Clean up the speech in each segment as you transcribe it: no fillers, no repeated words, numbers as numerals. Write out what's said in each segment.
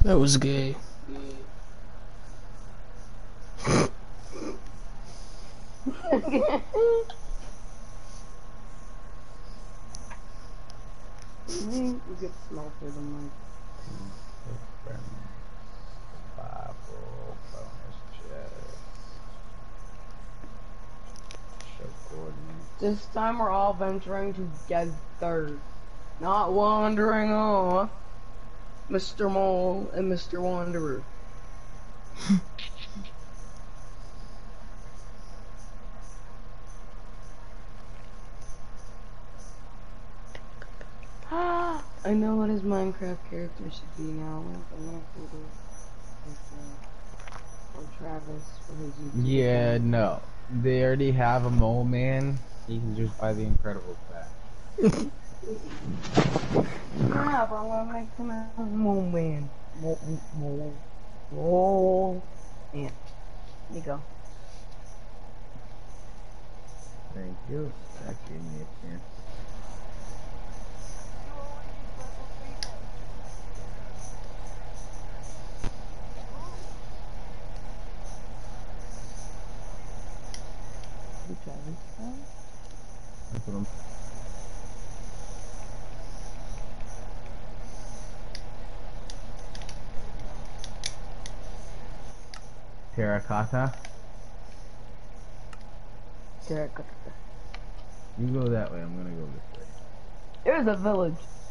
That was gay. You get small for the mic. Bible, bonus chest. Show coordinates. This time we're all venturing together, not wandering off. Mr. Mole and Mr. Wanderer. I know what his Minecraft character should be now. I'm gonna put it or Travis for his YouTube Yeah, account. no. They already have a mole man. You can just buy the Incredibles pack. Yeah, but I'm gonna make him a mole man. Mole man. There you go. Thank you. That gave me a chance. That's what I'm. Terracotta. Terracotta. You go that way. I'm gonna go this way. There's a village.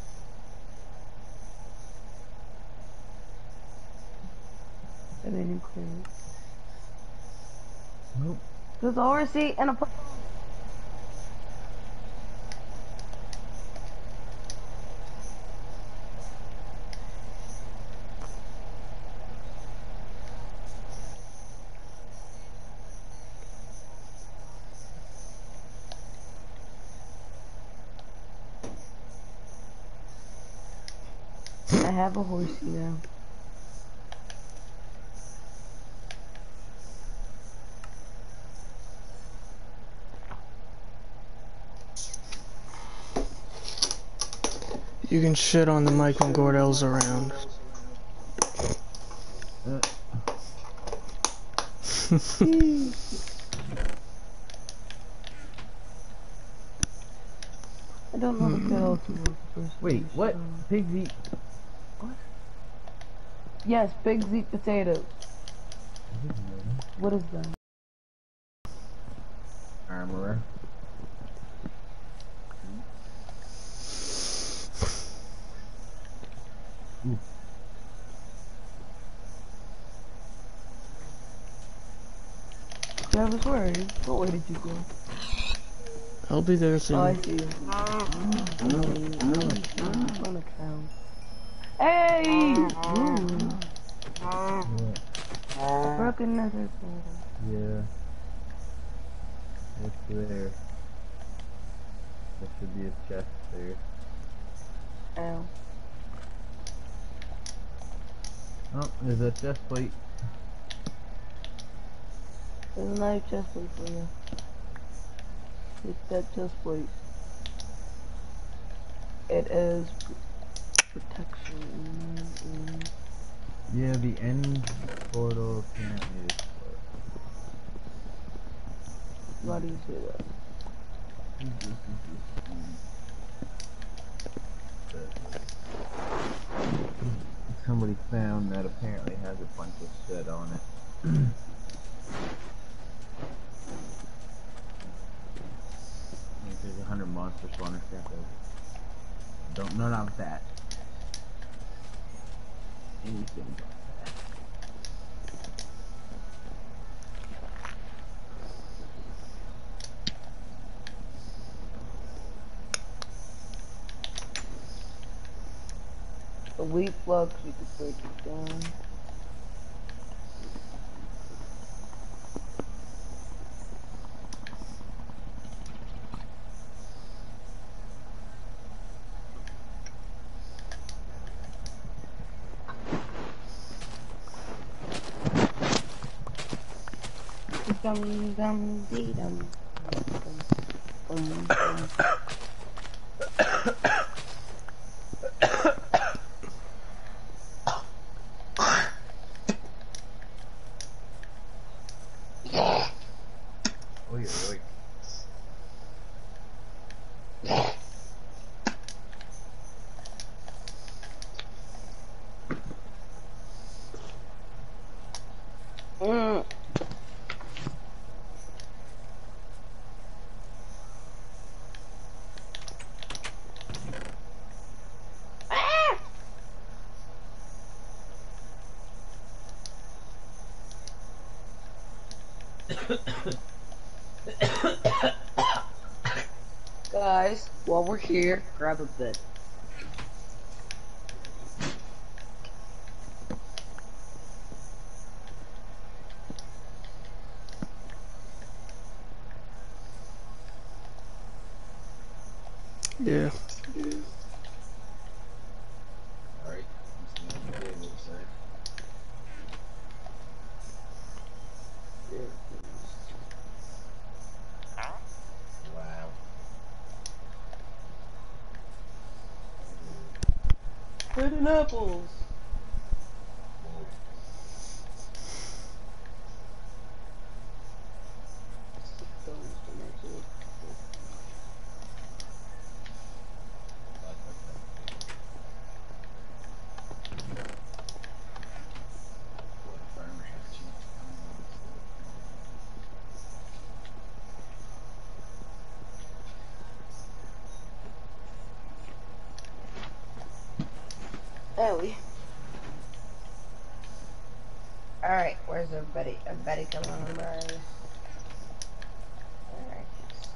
And then you clear it. Nope. There's a horse seat and a. I have a horsey now. You can shit on the mic when Gordell's around. I don't know the bell to work first. Wait, what? Pigs eat. What? Yes, pigs eat potatoes. What is that? Armorer. Ooh. Travis, where are you? What way did you go? I'll be there Oh, I soon. see you. On a cow. Hey! Yeah. Broken nether portal. Yeah. What's there? There should be a chest there. Ow. Oh, there's a chest plate. There's a nice chest plate for you. Take that chest plate. It is protection. Yeah, the end portal apparently is Why do you say that? Somebody found that apparently has a bunch of shit on it. There's 100 monster spawners crap over. Don't know about that. Anything but that. The wheat flux, you could break it down. Dum dum dee dum. Guys, while we're here, grab a bed. Yeah. Alright. Wow. Bread and apples. Ellie. Alright, where's everybody? Everybody come on over. Alright.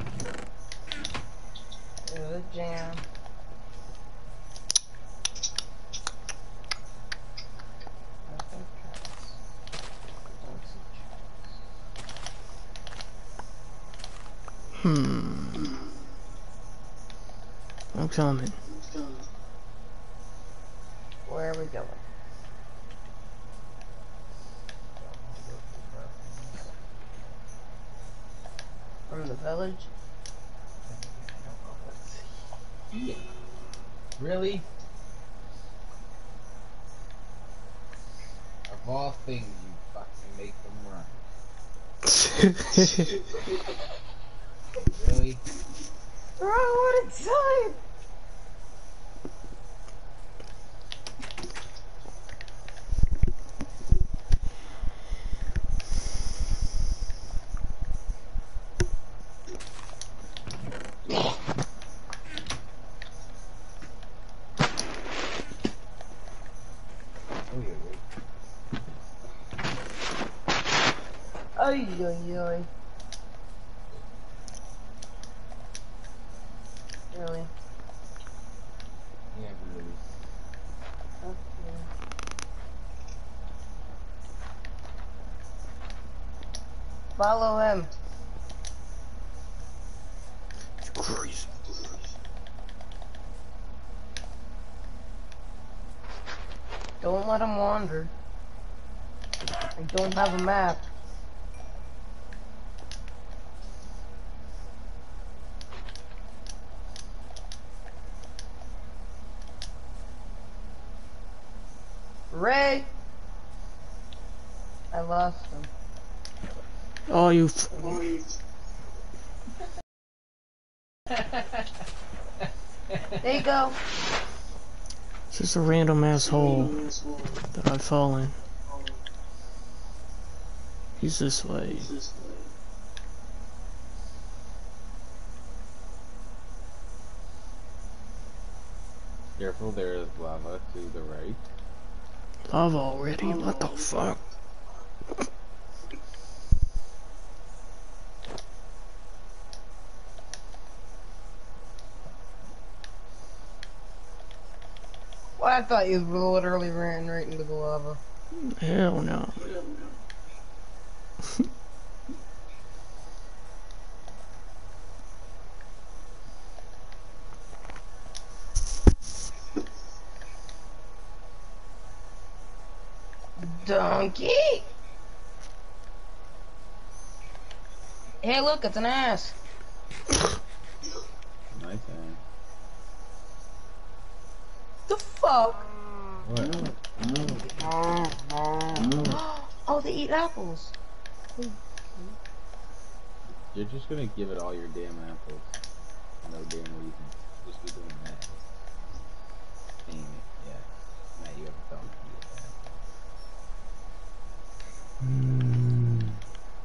Good jam. I'm coming. Where are we going? From the village? Yeah. Really? Of all things, you fucking make them run. Really? Bro, what a time! Ay, ay, ay. Really? Yeah, really. Okay. Follow him. Crazy. Don't let him wander. I don't have a map. Ray! I lost him. Oh, you. There you go. It's just a random asshole that I fall in. He's this way. Careful, there is lava to the right. Lava already? What the fuck? Well, I thought you literally ran right into the lava. Hell no. Donkey! Hey, look, it's an ass. Nice hand. The fuck? What? Oh, they eat apples. You're just gonna give it all your damn apples. No damn reason. Just be doing that. Dang it. Yeah. Now you have a donkey with that.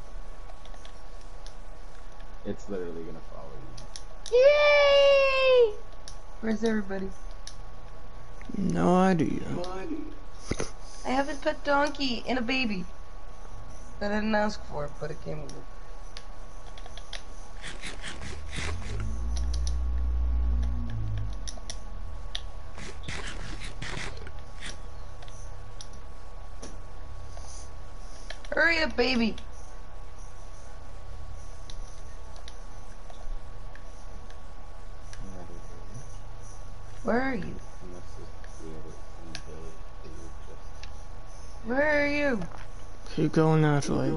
It's literally gonna follow you. Yay! Where's everybody? No idea. I have a pet donkey and a baby that I didn't ask for, but it came with it. Hurry up, baby. Where are you? Where are you? Keep going that way.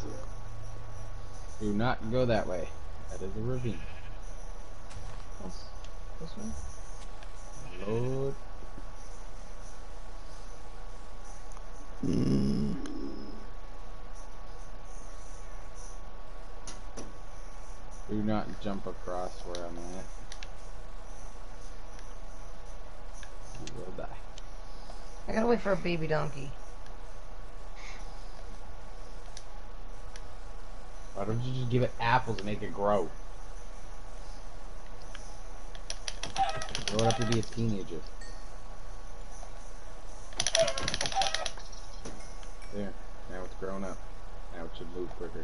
Do not go that way. That is a ravine. This one? Lord. Do not jump across where I'm at. You will die. I gotta wait for a baby donkey. Why don't you just give it apples and make it grow? Grow it up to be a teenager. There. Now it's grown up. Now it should move quicker.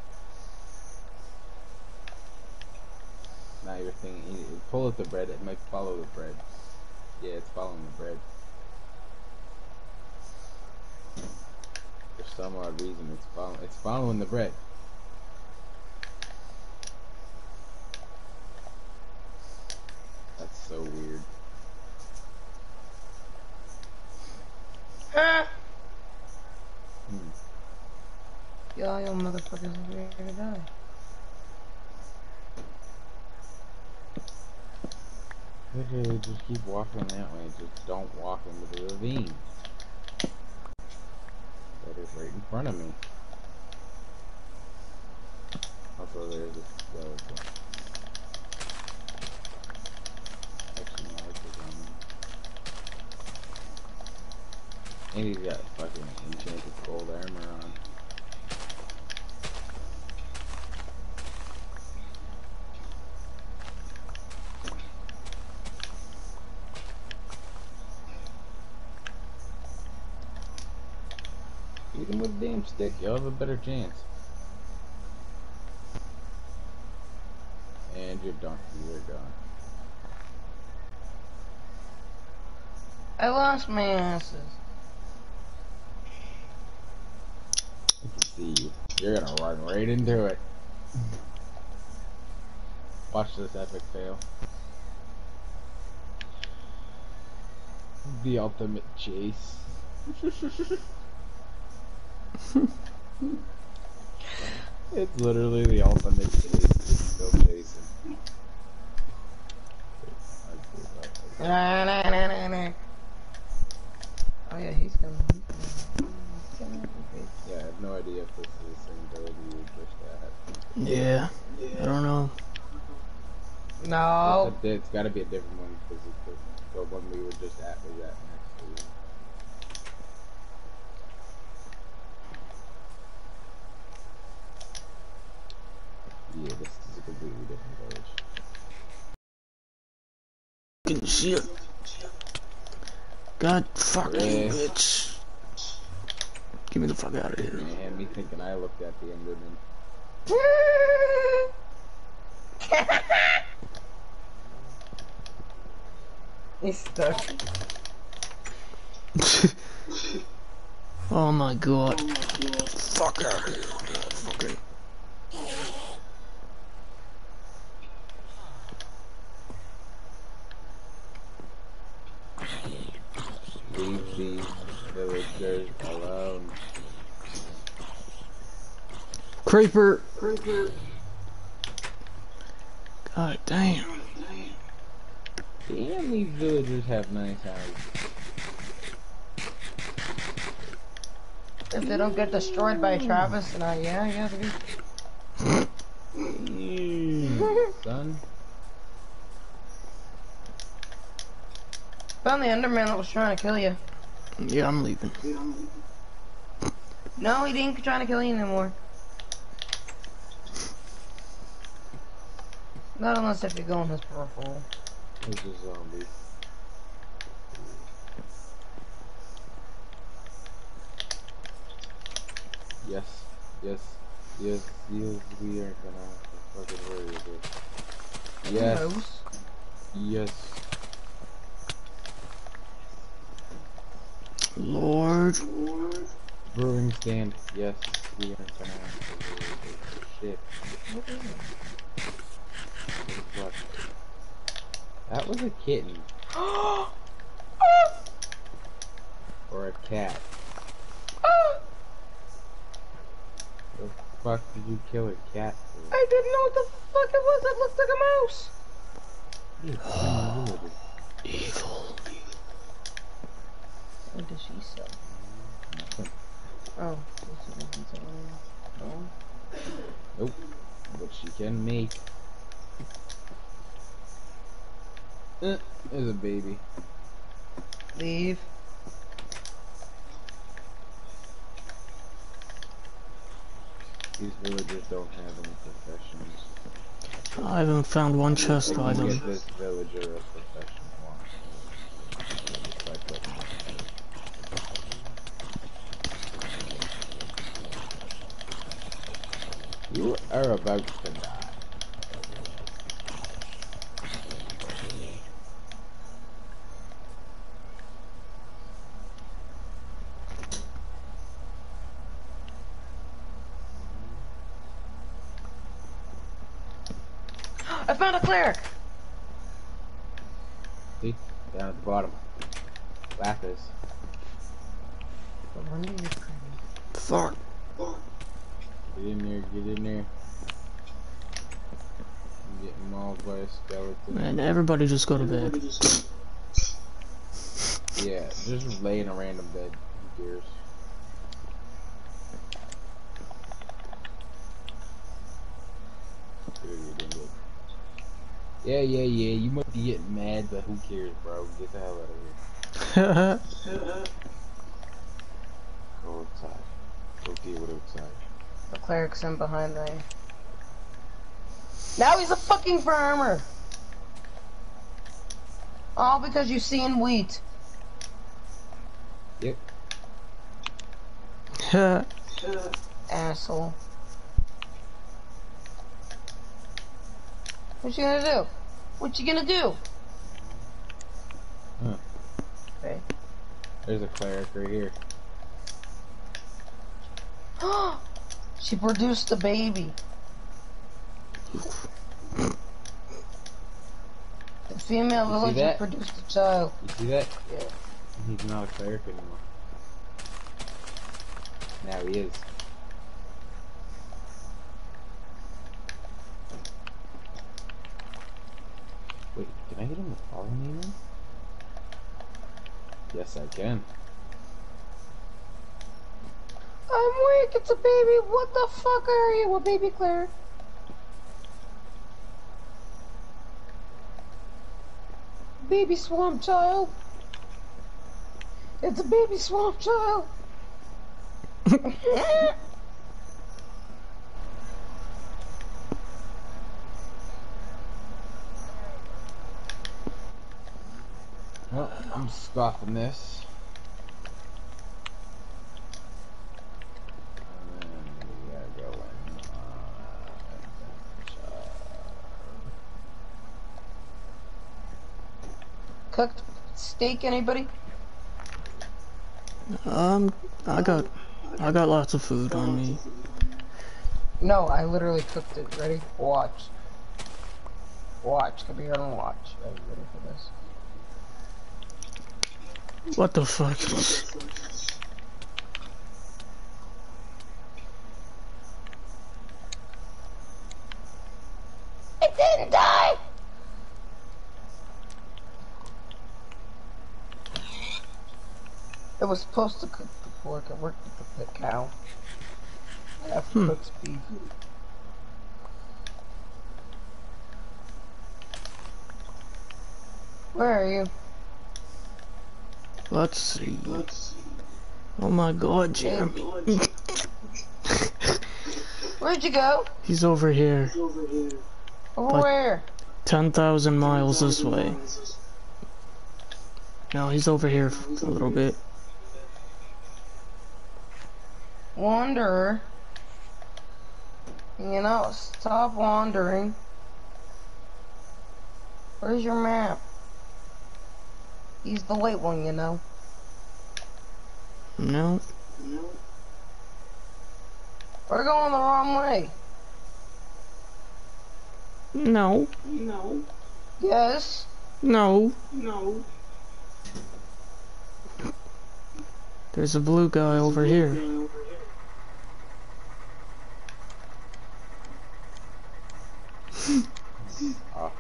Now you're thinking, pull at the bread, it might follow the bread. Yeah, it's following the bread. For some odd reason, it's following the bread. That's so weird. Y'all motherfuckers are ready to die. Literally, just keep walking that way. Just don't walk into the ravine. That is right in front of me. Also, there's a skeleton. Actually, no, it's a zombie. And he's got fucking enchanted gold armor on. Shoot him with a damn stick, you'll have a better chance. And your donkey, they're gone. I lost my asses. I can see you. You're gonna run right into it. Watch this epic fail. The ultimate chase. It's literally the ultimate chase. It's still chasing. Oh yeah, he's coming. Yeah, I have no idea if this is the same build you were just at. Yeah. I don't know. No. It's gotta be a different one because the one we were just at was at next to you. Yeah, this is a completely different village. Fucking shit. God fucking Yeah. bitch. Get me the fuck out of here. Man, me thinking I looked at the Enderman. He's stuck. Oh my god. Fuck out of here. Fucking. Leave these villagers alone. Creeper. God damn. Damn, these villagers have nice houses. If they don't get destroyed by Travis, and yeah, you have to be. Son. Found the Enderman that was trying to kill you. Yeah, I'm leaving. No, he ain't trying to kill you anymore. Not unless if you go in his peripheral. There's a zombie. Yes, yes, yes, yes, we aren't gonna have to fucking worry about it. Yes, Mouse. yes. Lord. Brewing stand, yes. Shit. What? That was a kitten. Or a cat. The fuck did you kill a cat for? I didn't know what the fuck it was. It looked like a mouse. Evil. What does she sell? Nothing. Oh, no. Nope. But she can make. There's a baby. Leave. These villagers don't have any professions. I haven't found one chest They can item. get this villager a profession. Just by clicking it. You are about to die. I found a cleric. See? Down at the bottom. Lapis. Fuck. Get in there, get in there. I'm getting mauled by a skeleton. Man, everybody just go to bed. Yeah, just lay in a random bed. Who cares? Yeah, you might be getting mad, but who cares, bro? Get the hell out of here. Go outside. Go deal with outside. The cleric's in behind me. Now he's a fucking farmer. All because you seen wheat. Yep. Asshole. What you gonna do? What you gonna do? Huh. Okay. There's a cleric right here. She produced a baby. The female You see villager that? produced a child. You see that? Yeah. He's not a cleric anymore. Now he is. Wait, can I get him to follow me then? Yes, I can. I'm weak, it's a baby. What the fuck are you? A baby cleric. Baby swamp child. It's a baby swamp child. Well, I'm scoffing this. And then we gotta go in. Cooked steak, anybody? I got lots of food on me. No, I literally cooked it. Ready? Watch. Watch. Come here and watch. Ready for this? What the fuck? It didn't die! It was supposed to cook the pork. It worked with the pit cow. I have to cook beef. Where are you? Let's see. Oh my god, Jeremy. Where'd you go? He's over here. Over Like- where? 10,000 miles this way. No, he's over here a little bit. Wanderer. You know, stop wandering. Where's your map? He's the white one, you know. No. We're going the wrong way. No. Yes. No. There's a blue guy over here. Oh,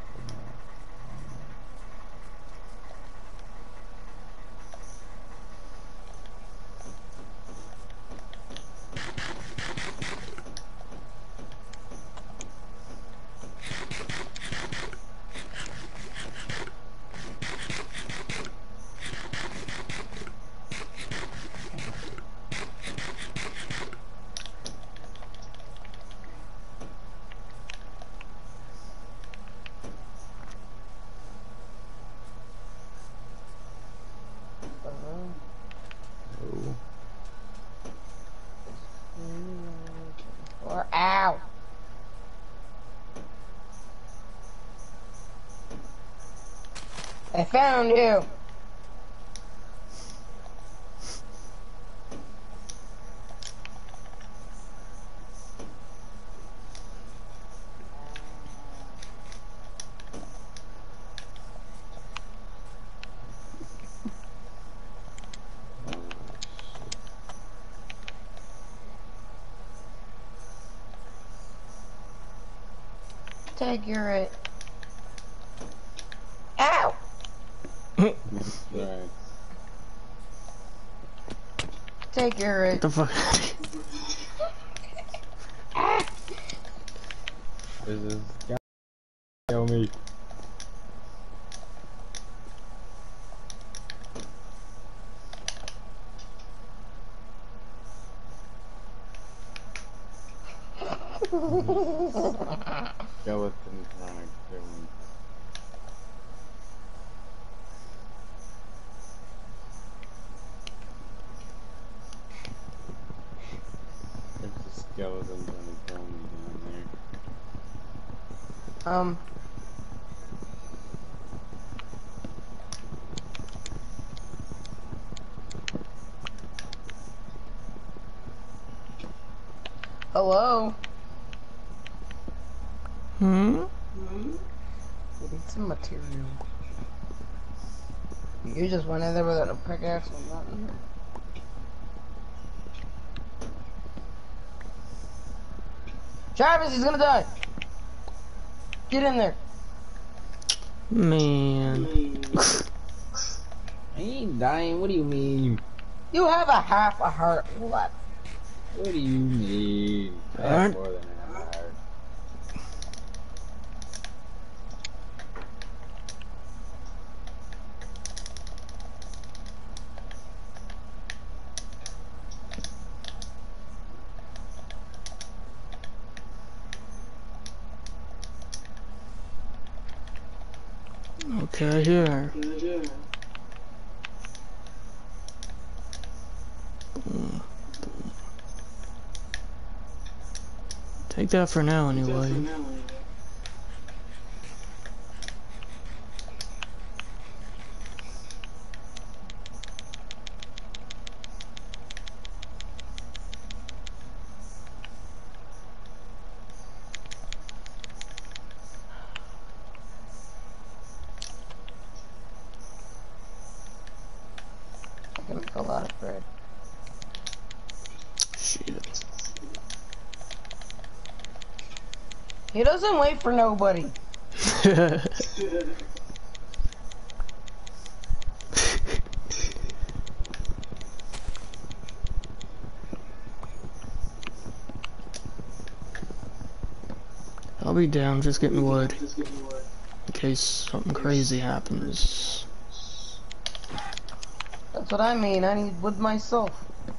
no. Or ow. I found you. Take your it. Ow! Right. Take your it. What the fuck? This is kill me. Skeleton trying to kill me. There's a skeleton trying to kill me down there. Hello? Hmm? We need some material. You just went in there without a pickaxe or nothing. Travis, he's gonna die! Get in there! Man. I ain't dying, what do you mean? You have a half a heart left. What do you mean? I have Alright. more than half a heart. Okay, here. Take that for now, anyway. I can make a lot of bread. Shit. He doesn't wait for nobody. I'll be down, just getting wood. In case something crazy happens. That's what I mean. I need wood myself.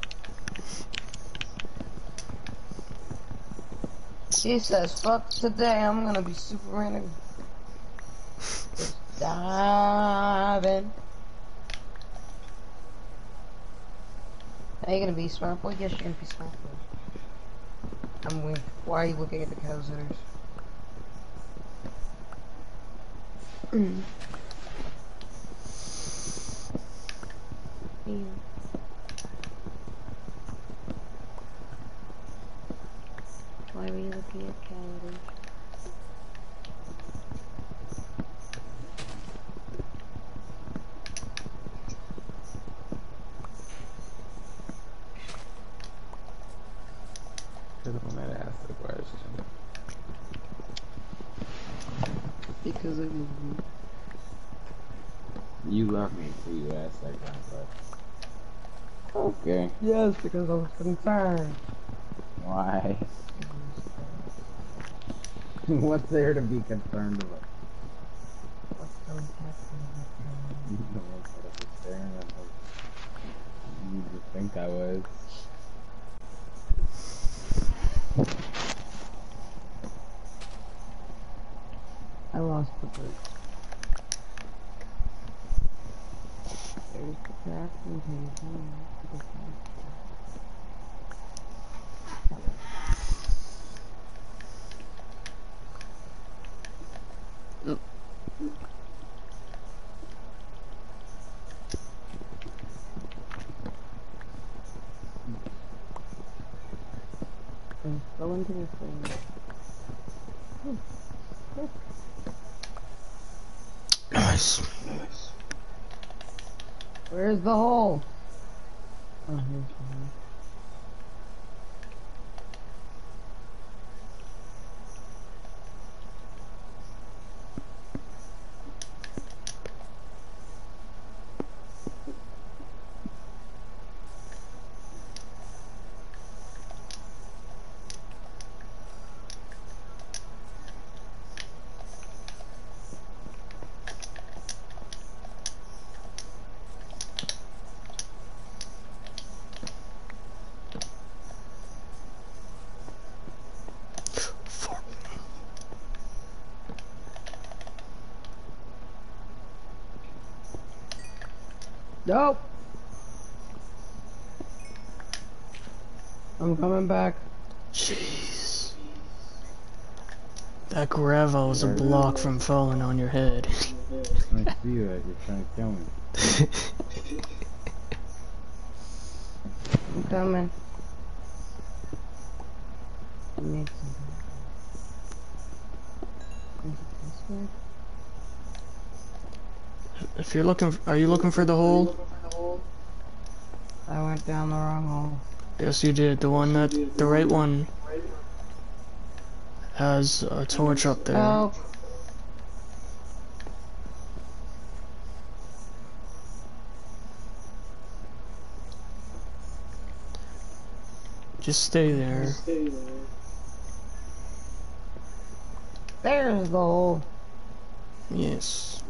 He says, fuck today, I'm gonna be super random. Just diving. Are you gonna be smart boy? Yes, you're gonna be smart boy. I'm weak. Why are you looking at the cow sitters? because it was me. You love me until you ask that kind of question. Okay. Yes, because I was concerned. Why? What's there to be concerned about? What's so happening? You know what I was staring at me. You just think I was. I lost the bird. There's the crafting table. Go into this thing. Nice. Where's the hole? Oh, here's the hole. Fuck. Nope. I'm coming back. Jeez. That gravel is a block from falling on your head. I see that. You're trying to kill me. I'm coming. I made some. Is it this way? If you're looking, are you looking for the hole? I went down the wrong hole. Yes, you did. The one that, the right one has a torch up there. Oh. Just stay there. There's the hole. Yes.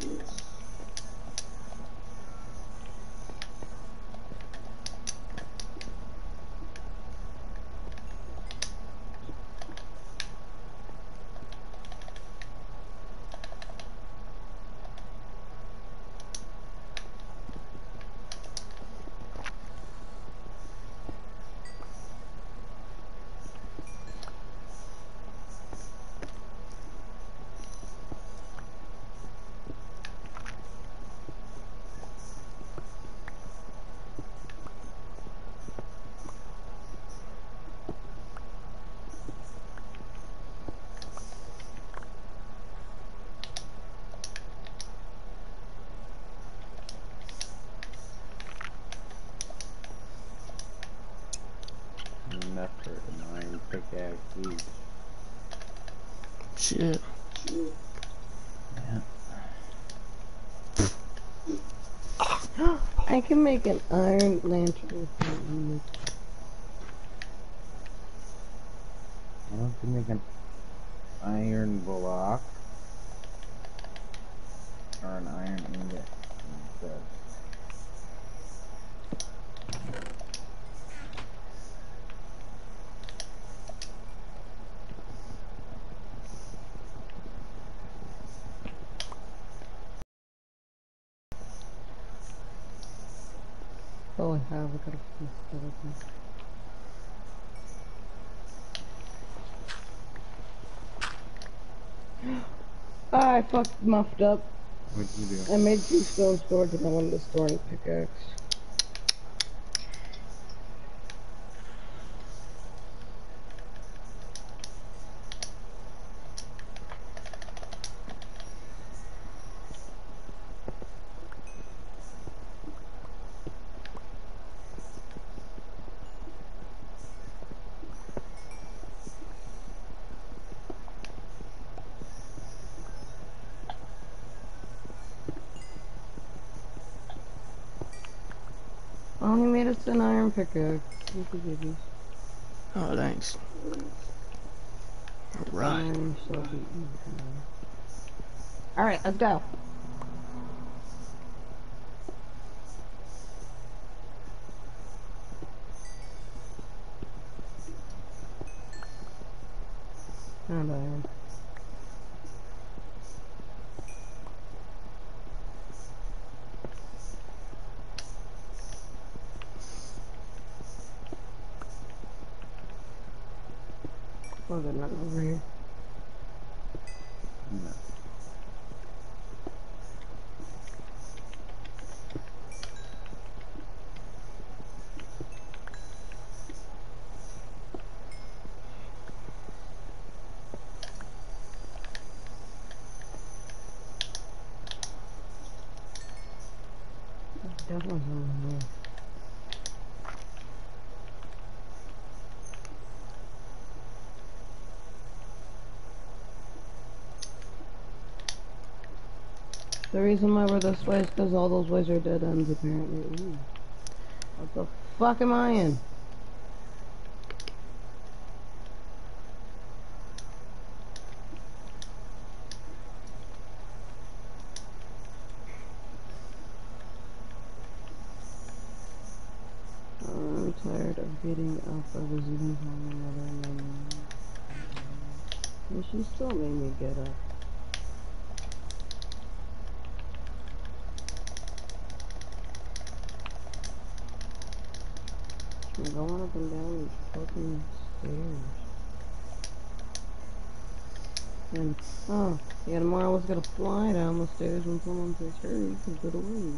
Enough for an iron pickaxe each. Shit. Yeah. I can make an iron lantern. Why don't you make an iron block or an iron ingot instead? Oh, I have. I got a piece of everything. I fucked muffed up. What'd you do? I made 2 stone swords and I wanted to store in a pickaxe. Oh, he made us an iron pickaxe. Oh, thanks. Alright. Iron shall be eaten. Alright, let's go. Found iron. Oh, there's nothing over here. No. There's definitely something here. The reason why we're this way is because all those ways are dead ends, apparently. Ooh. What the fuck am I in? I'm tired of getting up. I was even telling my mother and my mom. And she still made me get up. I'm going up and down these fucking stairs. And, oh, yeah, tomorrow I was gonna fly down the stairs when someone says, hurry, because of the wind.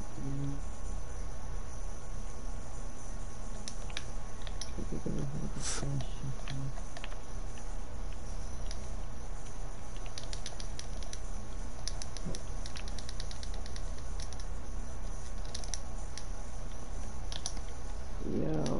Yo.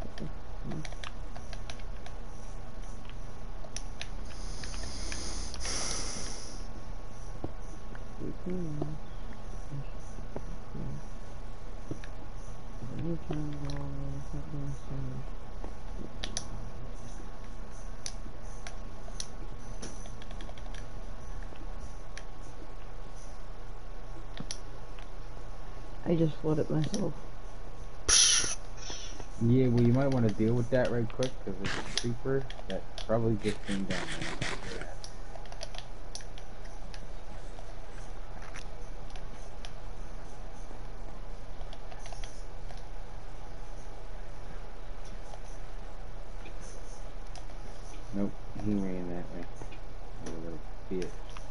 I just flooded myself. Yeah, well, you might want to deal with that right quick, because there's a creeper that probably just came down there. Nope, he ran that way. Little bitch.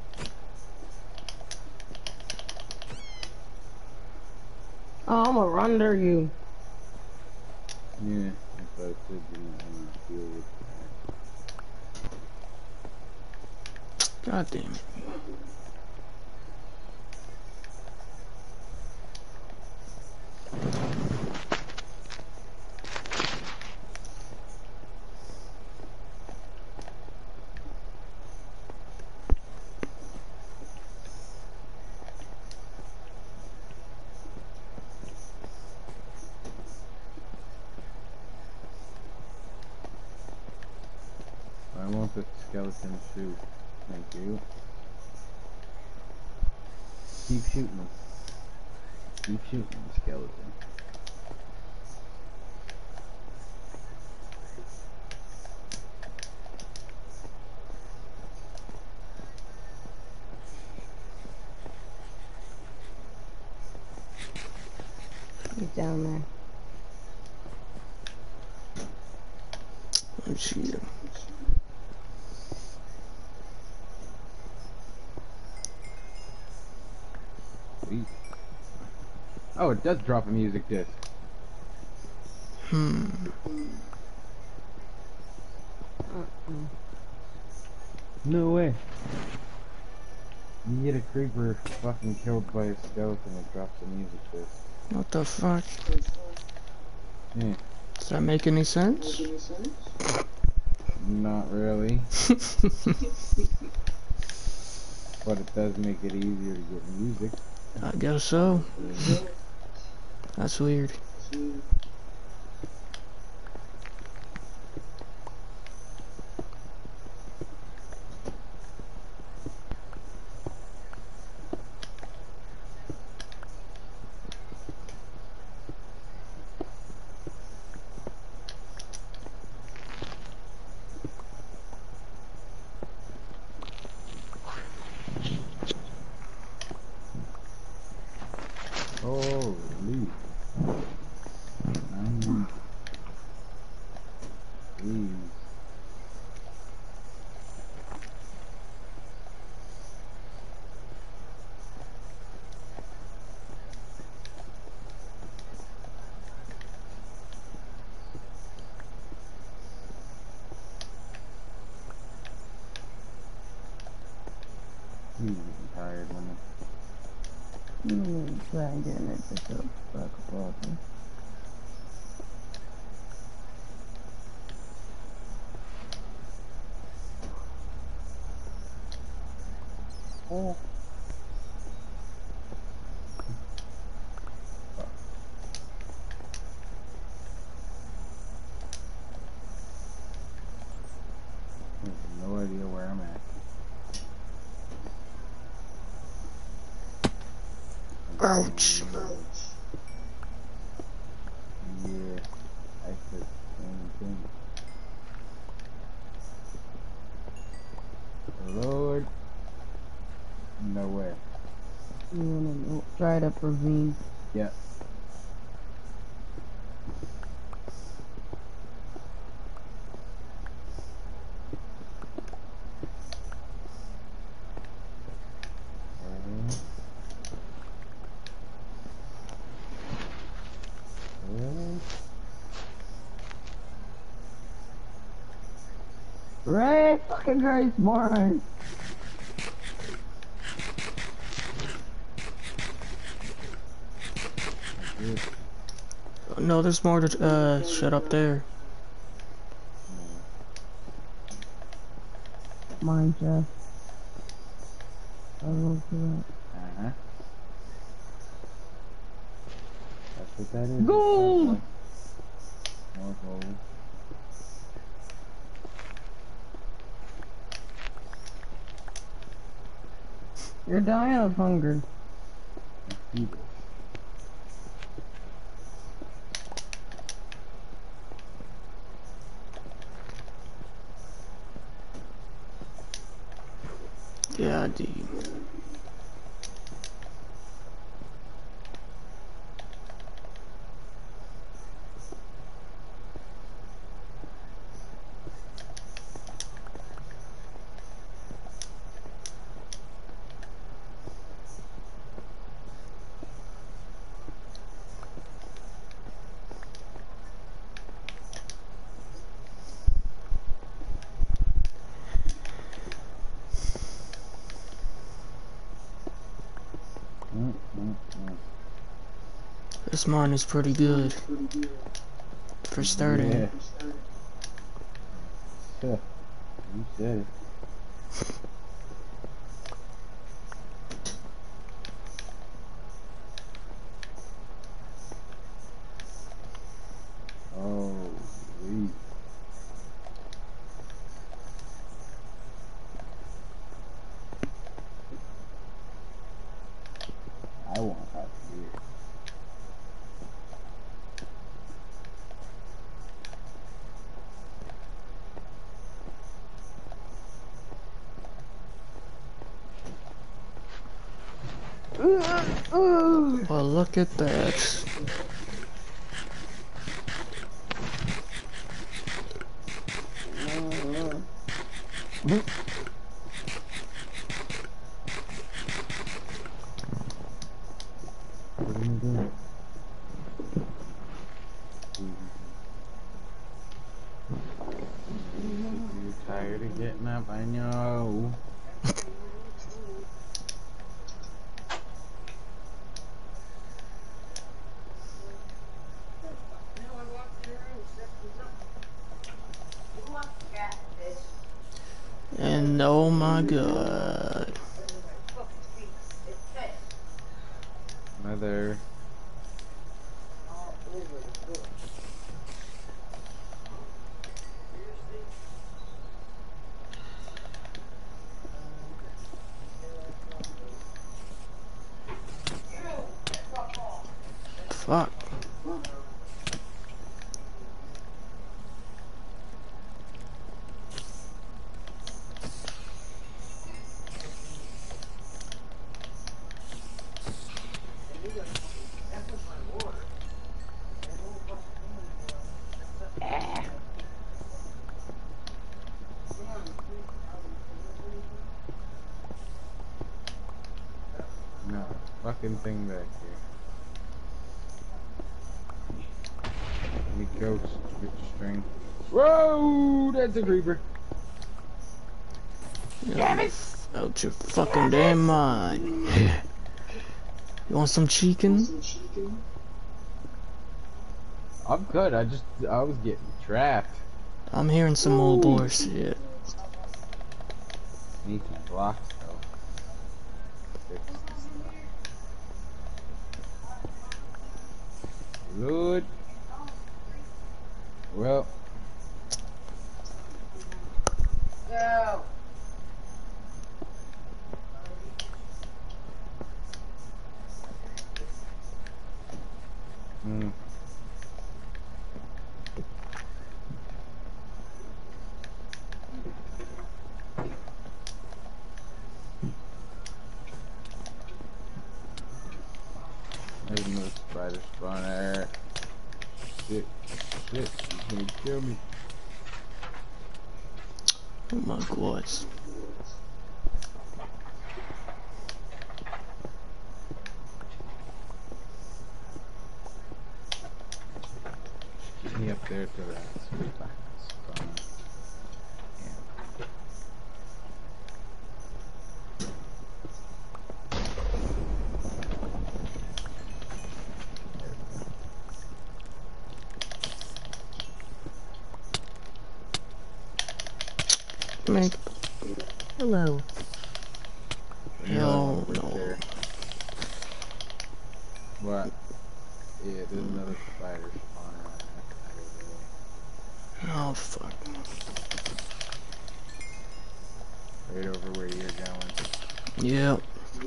Oh, I'm gonna under you. Yeah, I thought I didn't want to deal with that. God damn it. I want the skeleton shoot. Thank you. Keep shooting them. Keep shooting them, skeleton. Get down there. Let's see. Sweet. Oh, it does drop a music disc. No way. You get a creeper fucking killed by a skeleton that drops a music disc. What the fuck? Yeah. Does that make any sense? Not really. But it does make it easier to get music. I guess so. That's weird. Holy. I need. Please. I'm tired, woman. Try and get it just a back up. Oh. I have no idea where I'm at. Ouch. Yeah, I said the same thing. Lord, no way. You wanna try it up ravine? Yeah. Really? Ray fucking Grace Morris. Good. No, there's more to shut up there. Mine, Jeff. I will do that. Uh-huh. That's what that is. Gold! More gold. You're dying of hunger. Fever. Yeah, dude. This mine is pretty good for starting. Yeah. You said it. Oh, sweet. I want out here. Well, look at that. What are you doing? You're tired of getting up, I know. And oh my god. Mother. Fuck. No, fucking thing back here. Any goats, get your string. Whoa, that's a creeper. Damn it! Out your fucking damn mind. You want some chicken? I'm good. I was getting trapped. I'm hearing some more bullshit. Need some blocks though. Fix this stuff. Good. Well. Go. Hmm. There's another spider spawner. Shit, shit, he's gonna kill me. Oh my god. Get me up there to that sweet back spawn. Make Hello. hell no. There. What? Yeah, there's another spider spawner on that side of Oh fuck. the way. Right over where you're going. Yep.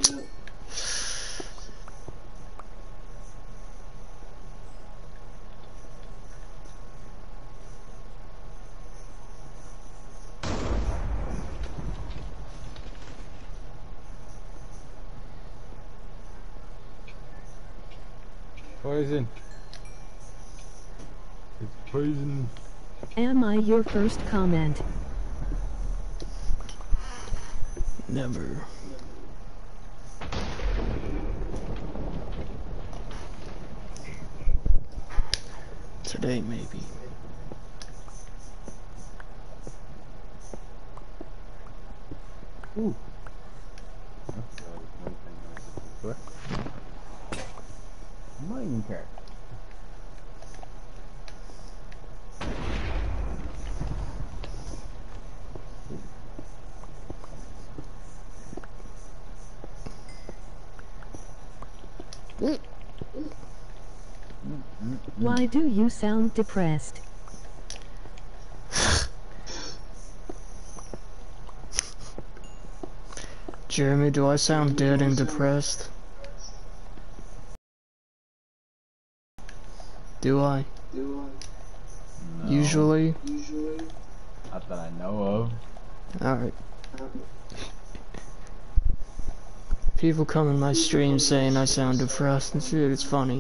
Poison. It's poison. Am I your first comment? Never. Today maybe. Ooh. That's one thing I was looking for. Minecart. Why do you sound depressed? Jeremy, do I sound dead and depressed? Do I? No. Usually? Not that I know of. Alright. People come in my stream saying I sound depressed and shit, it's funny.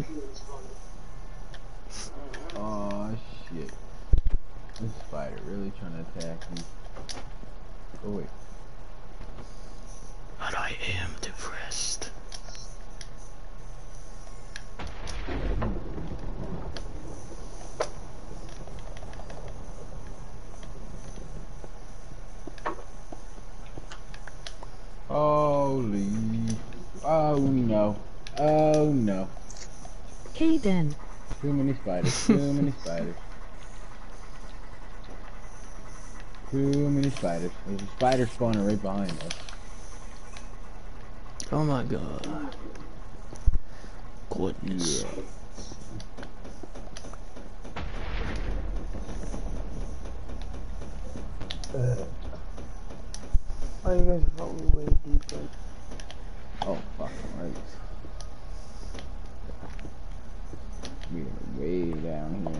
Oh shit. This spider really trying to attack me. Go away. But I am depressed. Holy. Oh no. Oh no. Kaden. Too many spiders. Too many spiders. Too many spiders. There's a spider spawner right behind us. Oh my god. Goodness. Yeah. Oh, you guys are probably way deeper. Oh, fucking right. We are way down here.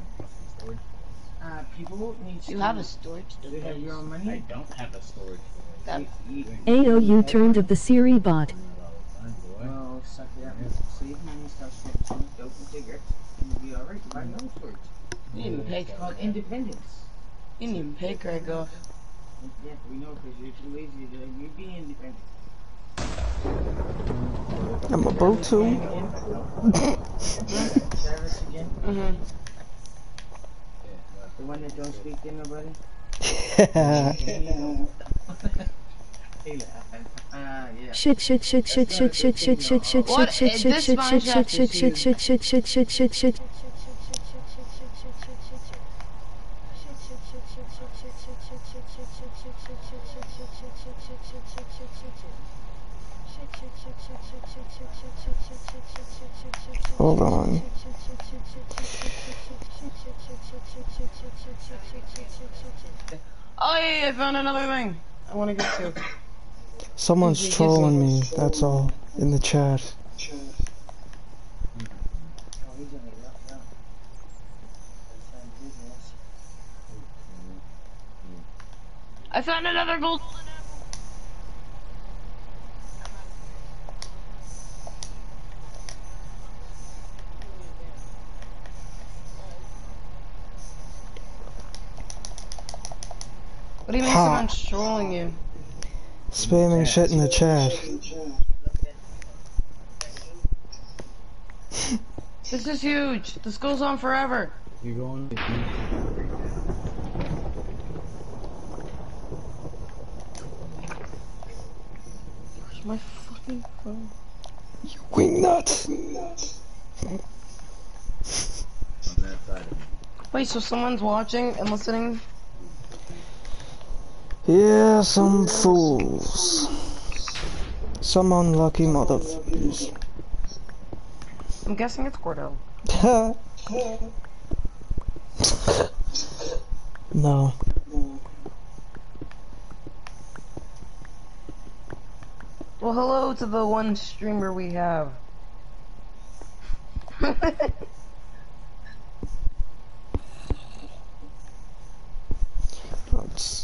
storage space. People need to. You have a storage Do they have your own I money? don't have a storage space. That, AOU turned of the Siri bot. Doing that all the time, boy. Well, suck it up. Save money, stop smoking dope and cigarettes, and you'll be alright. Buy your own storage. you didn't even pay. It's called independence. You didn't even pay Craig off. Yeah, we know because you're too lazy to you be independent. I'm about to. Travis again, Mhm. the one that don't speak to nobody. Yeah. Hey, yeah. Shit shit shit shit shit shit shit shit shit What? shit shit This shit Spanish shit accent shit is shit shit shit shit shit shit. Hold on. Oh yeah, I found another thing. I want to get to. Someone's trolling me, that's all, in the chat. Oh, he's only left now. I found another gold. What do you mean Ha. someone's trolling you? Spamming shit in the chat. This is huge. This goes on forever. You're going to Where's my fucking phone? Wing nuts. on that side of me. Wait, so someone's watching and listening? Yeah, some fools. Some unlucky motherfuckers. I'm guessing it's Cordell. No. Well, hello to the one streamer we have. That's...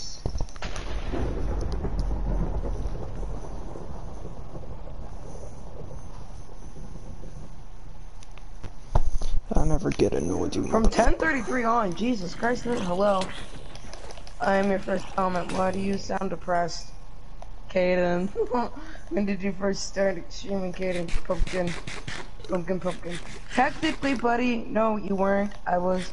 I never get annoyed you. From 10:33 on, Jesus Christ, hello. I am your first comment. Why do you sound depressed? Caden. When did you first start streaming, Caden? Pumpkin. Pumpkin, pumpkin. Technically, buddy, no, you weren't. I was.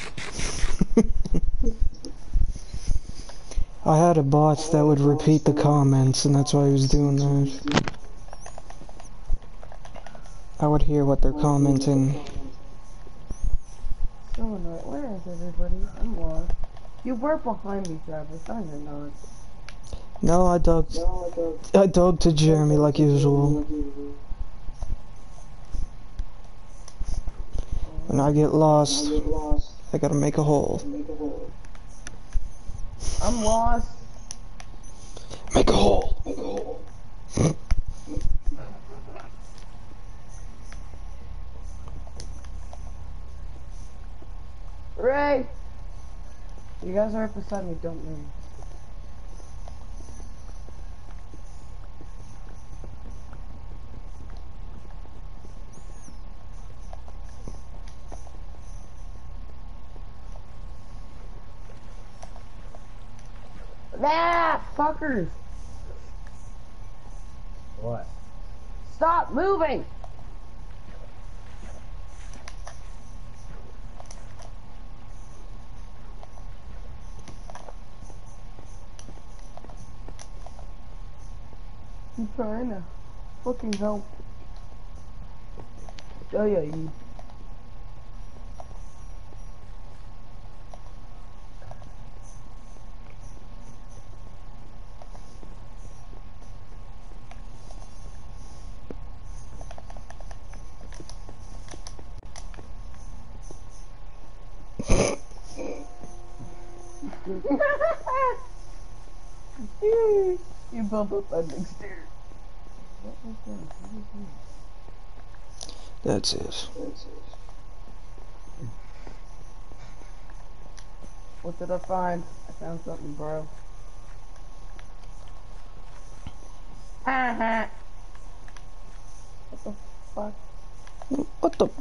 I had a bot that would repeat the comments, and that's why I was doing that. I would hear what they're commenting. So annoying. Where is everybody? I'm lost. You were behind me, Travis. I know you're not. No, I dug to Jeremy like usual. When I get lost, I gotta make a hole. I'm lost. Make a hole. Ray! You guys are right beside me, don't move. Ah, fuckers! What? Stop moving! I'm trying to fucking help. Oh yeah, you. You bump up that big stairs. What was that? What was That's it. What did I find? I found something, bro. What the fuck? What the?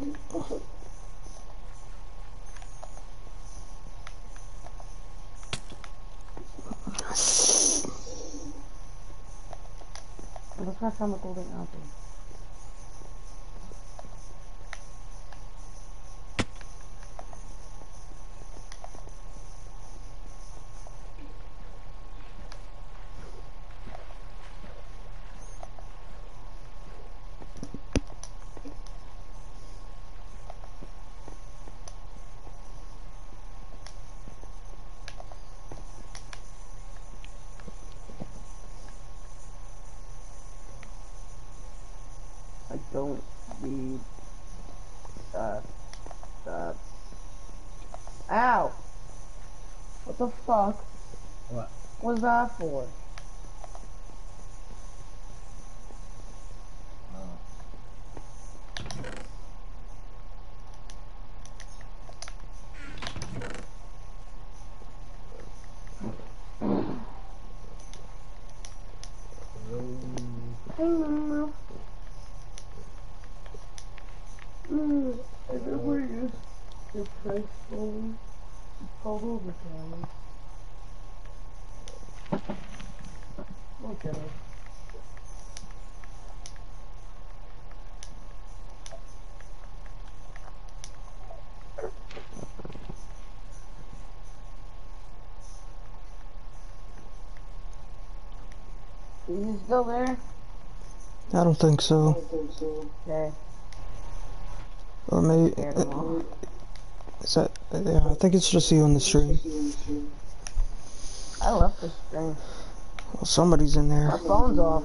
That's where I found the golden apple. I don't need that. Ow! What the fuck? What? What's that for? Oh. Hey, Mama. I never used your price phone. Called overtime. Look at it. Is he still there? I don't think so. Okay. Or maybe Scared him off. is that? Yeah, I think it's just you on the stream. I left this stream. Well, somebody's in there. My phone's off.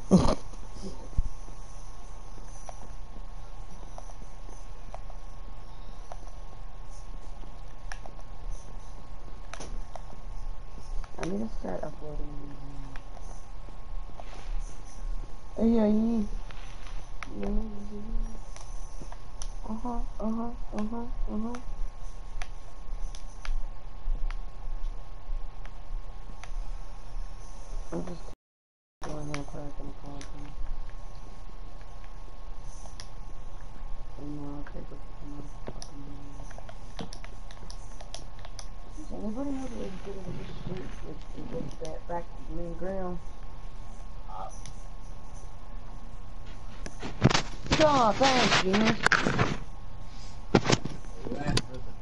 I need to start uploading. Hey. Uh-huh. I'm just going there cracking the content. And now I'll take a fucking minute. Does anybody know the way to get into the street? Like, get back to the main ground? Oh, thanks, genius. That's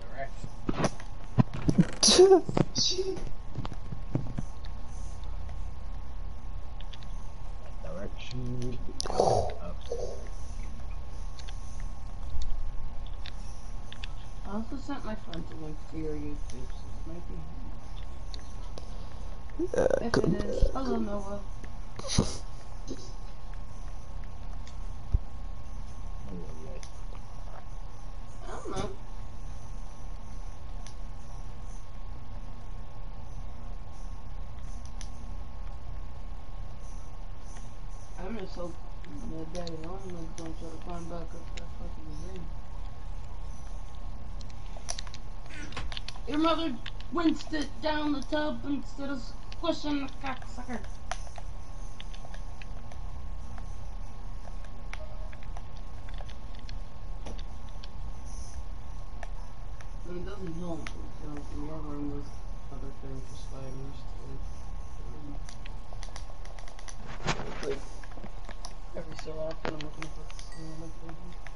the direction. Direction would be up. I also sent my friend a link to your YouTube, so it might be. If it is, hello Noah. I don't know. I'm just so daddy long legs don't try to climb back up that fucking ring. Your mother rinsed it down the tub instead of squishing the cocksucker. I mean, it doesn't help because the other one with other things for sliders. Like, every so often I'm looking for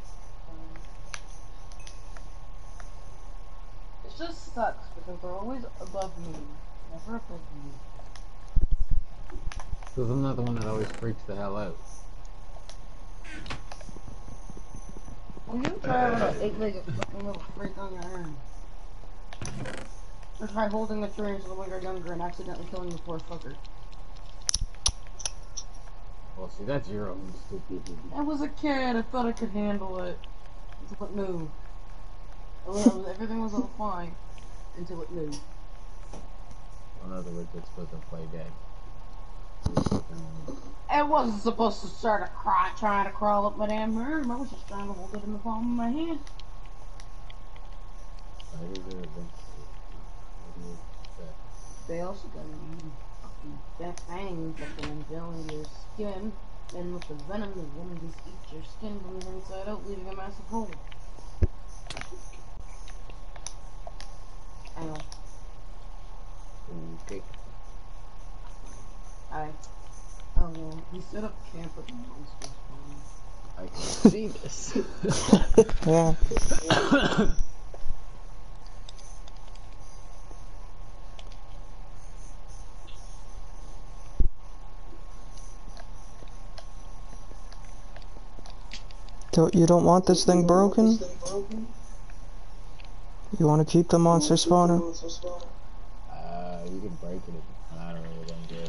it just sucks because they're always above me, never above me. Because I'm not the one that always freaks the hell out. Will you try with an 8-legged fucking little freak on your arm? Or try holding the tree until when you're younger and accidentally killing the poor fucker. Well, see, that's your own stupidity. I was a kid, I thought I could handle it. Until it moved. Well, everything was all fine. Until it moved. In other words, it's supposed to play dead. It wasn't supposed to start trying to crawl up my damn arm. I was just trying to hold it in the palm of my hand. They also got fucking that fangs that can fill your skin, and with the venom, the venom just eats your skin from the inside out, leaving a massive hole. Ow. Okay. Oh well, he set up camp with the monsters. I can see this. Yeah. You don't want this thing broken? You want to keep the monster spawner? You can break it. I don't really don't care.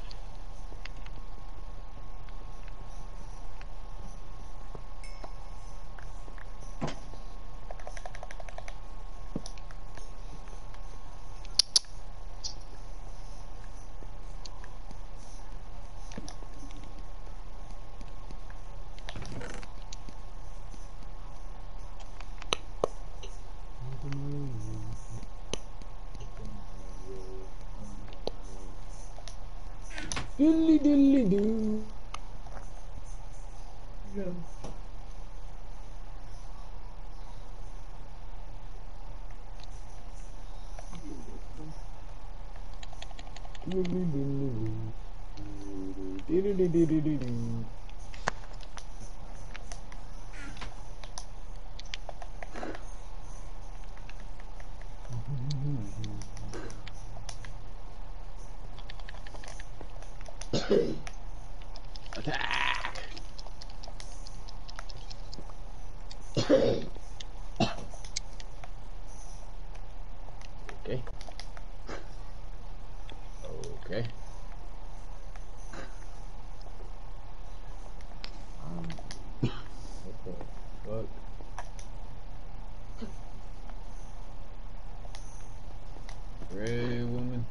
Diddly diddly doo. Yeah. Diddly diddly doo. Diddly diddly doo. Attack! Okay. Okay. What the fuck? Gray woman.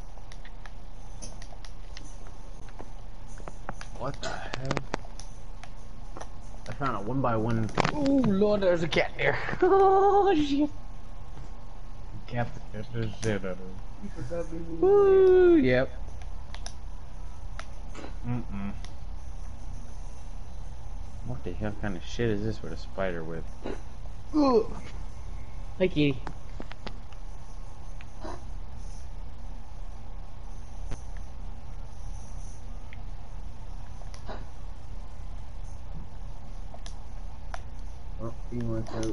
What the hell? I found a 1x1. Oh lord, there's a cat there. Oh shit. Cat there's the shit out of it. Woo, yep. What the hell kind of shit is this with a spider web? Ooh. Hi kitty. Oh, he wants out.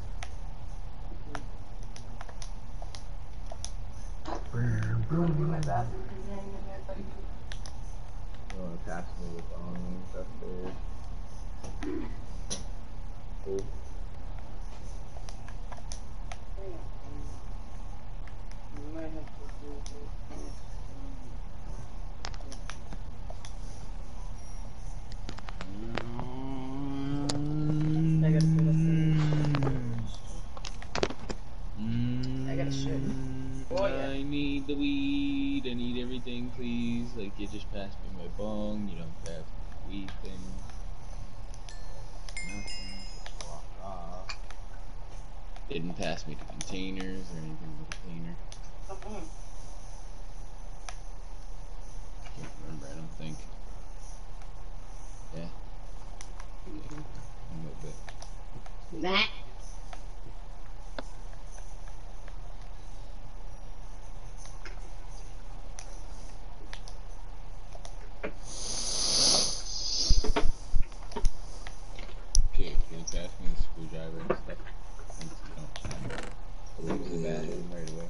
My bathroom. You want to pass me with all and stuff there? Cool. You might have to do this. I gotta put up I gotta shit. Oh, yeah. I need the weed. I need everything, please. Like, you just passed me my bong. You don't pass me the weed thing. Nothing. Just walk off. Didn't pass me the containers or anything with the cleaner. Can't remember, I don't think. Yeah. A little bit. Nah. Okay, can you pass me the screwdriver and stuff? Since you don't have it. I'll leave the bathroom right away.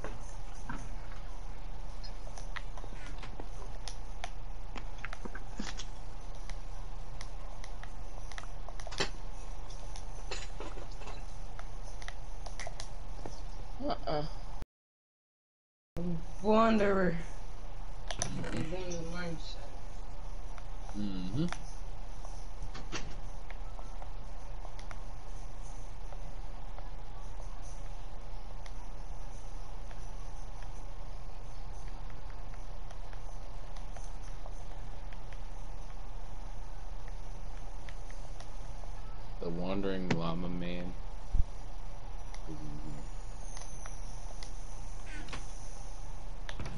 Wanderer. He's on the lunch. Mm-hmm. The wandering llama man is in here.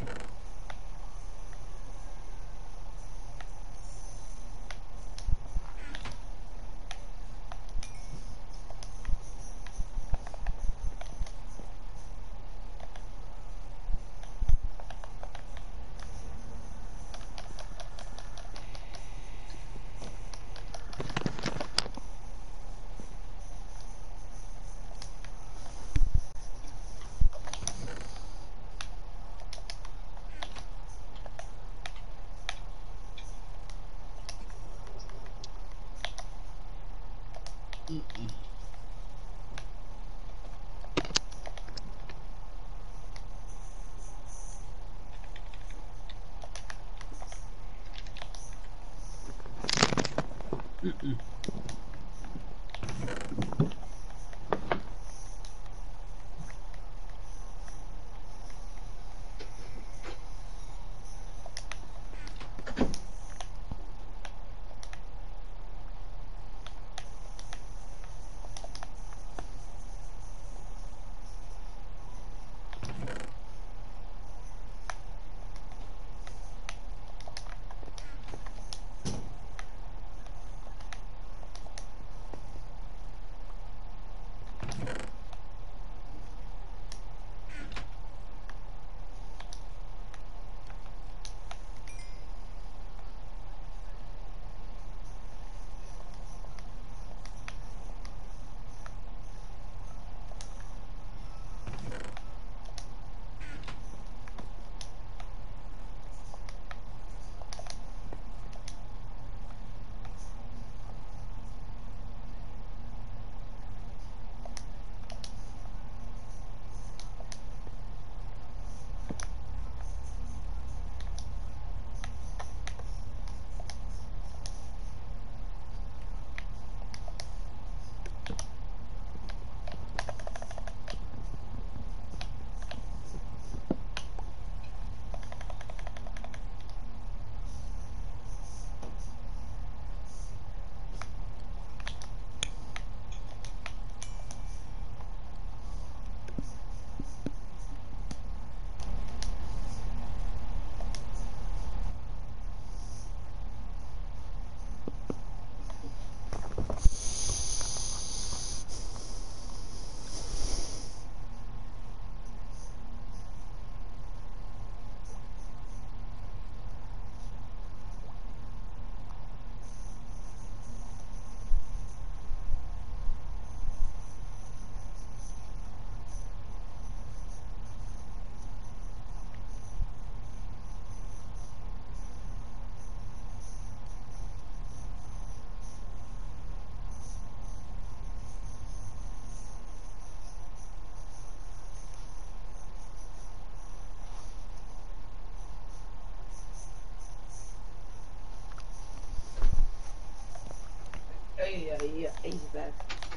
Yeah, he's back.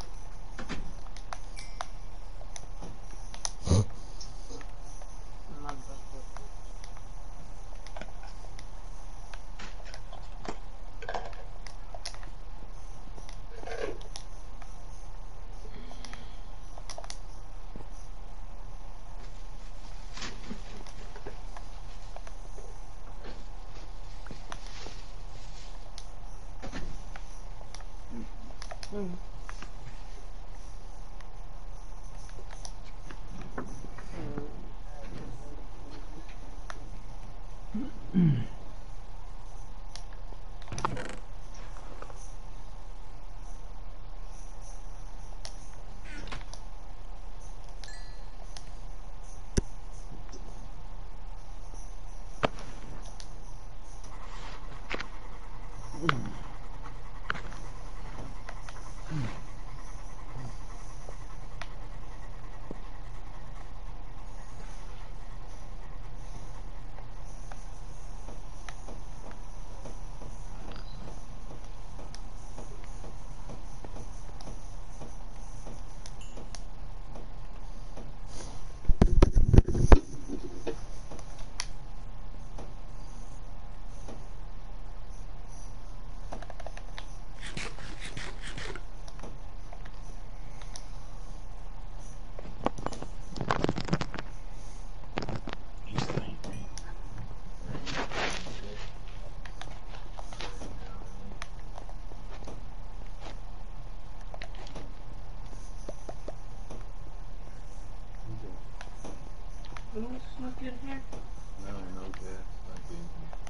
Snuck in here? No gas, not in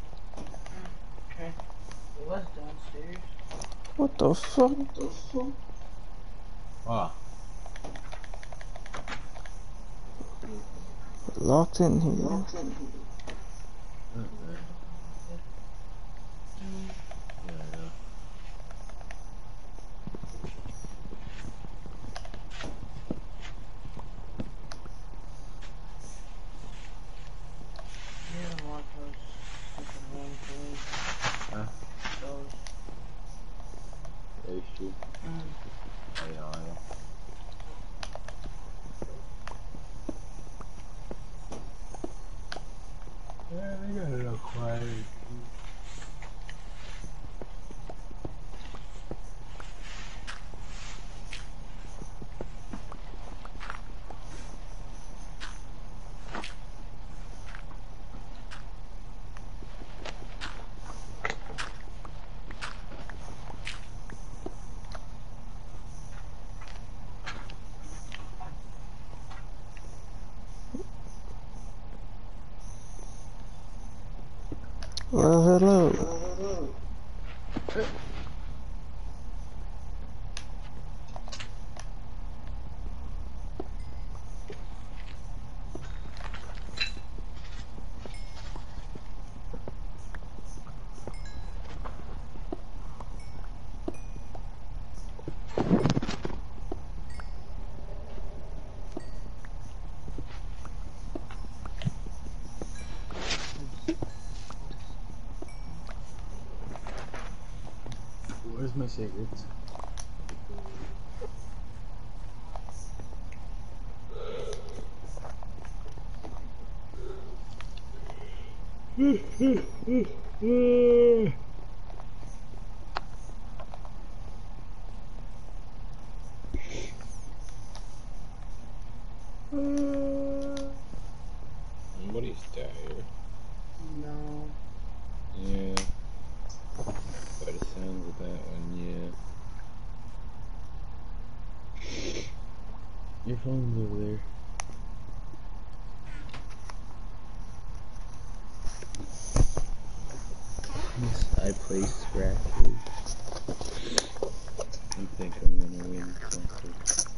Okay. It was downstairs. What the fuck? here. Ah, Locked in here. yeah. Yeah, they got it all quiet. Well, hello. Where's my cigarettes? Somebody's tired. No. Yeah. By the sounds of that one, yeah. Your phone's over there. Yes, I play scratches. I think I'm gonna win something.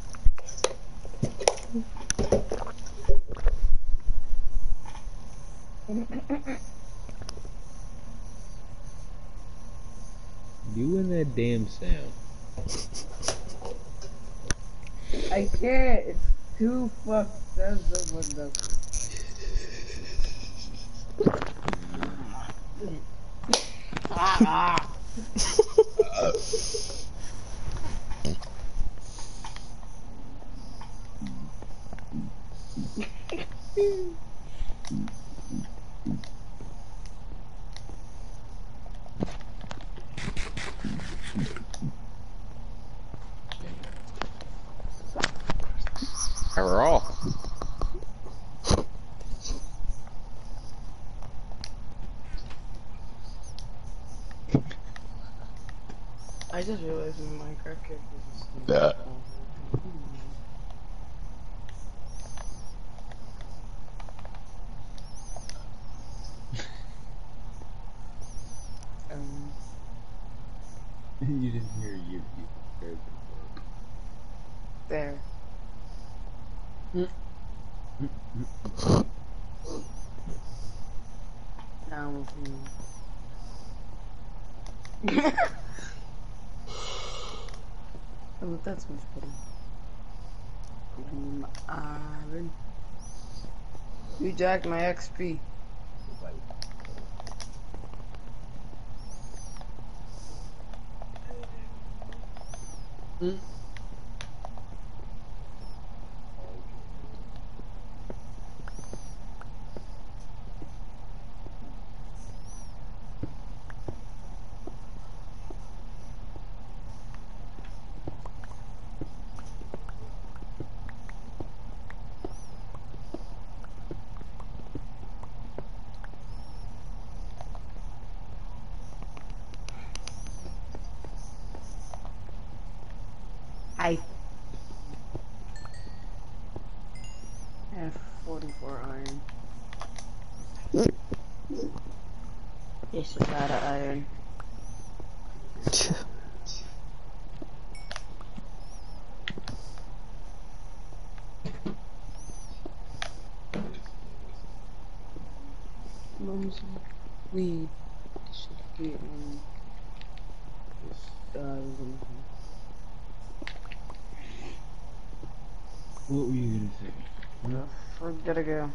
Doing that damn sound. I can't. It's too fucked sensitive. Overall. I just realized my Minecraft character is Yeah. You didn't hear you heard there. Now we'll see. Oh, that's much better. Iron. You jacked my XP. I have 44 iron. It's a lot of iron. Mom's weed. Should get in this What were you gonna say? No, forget to go.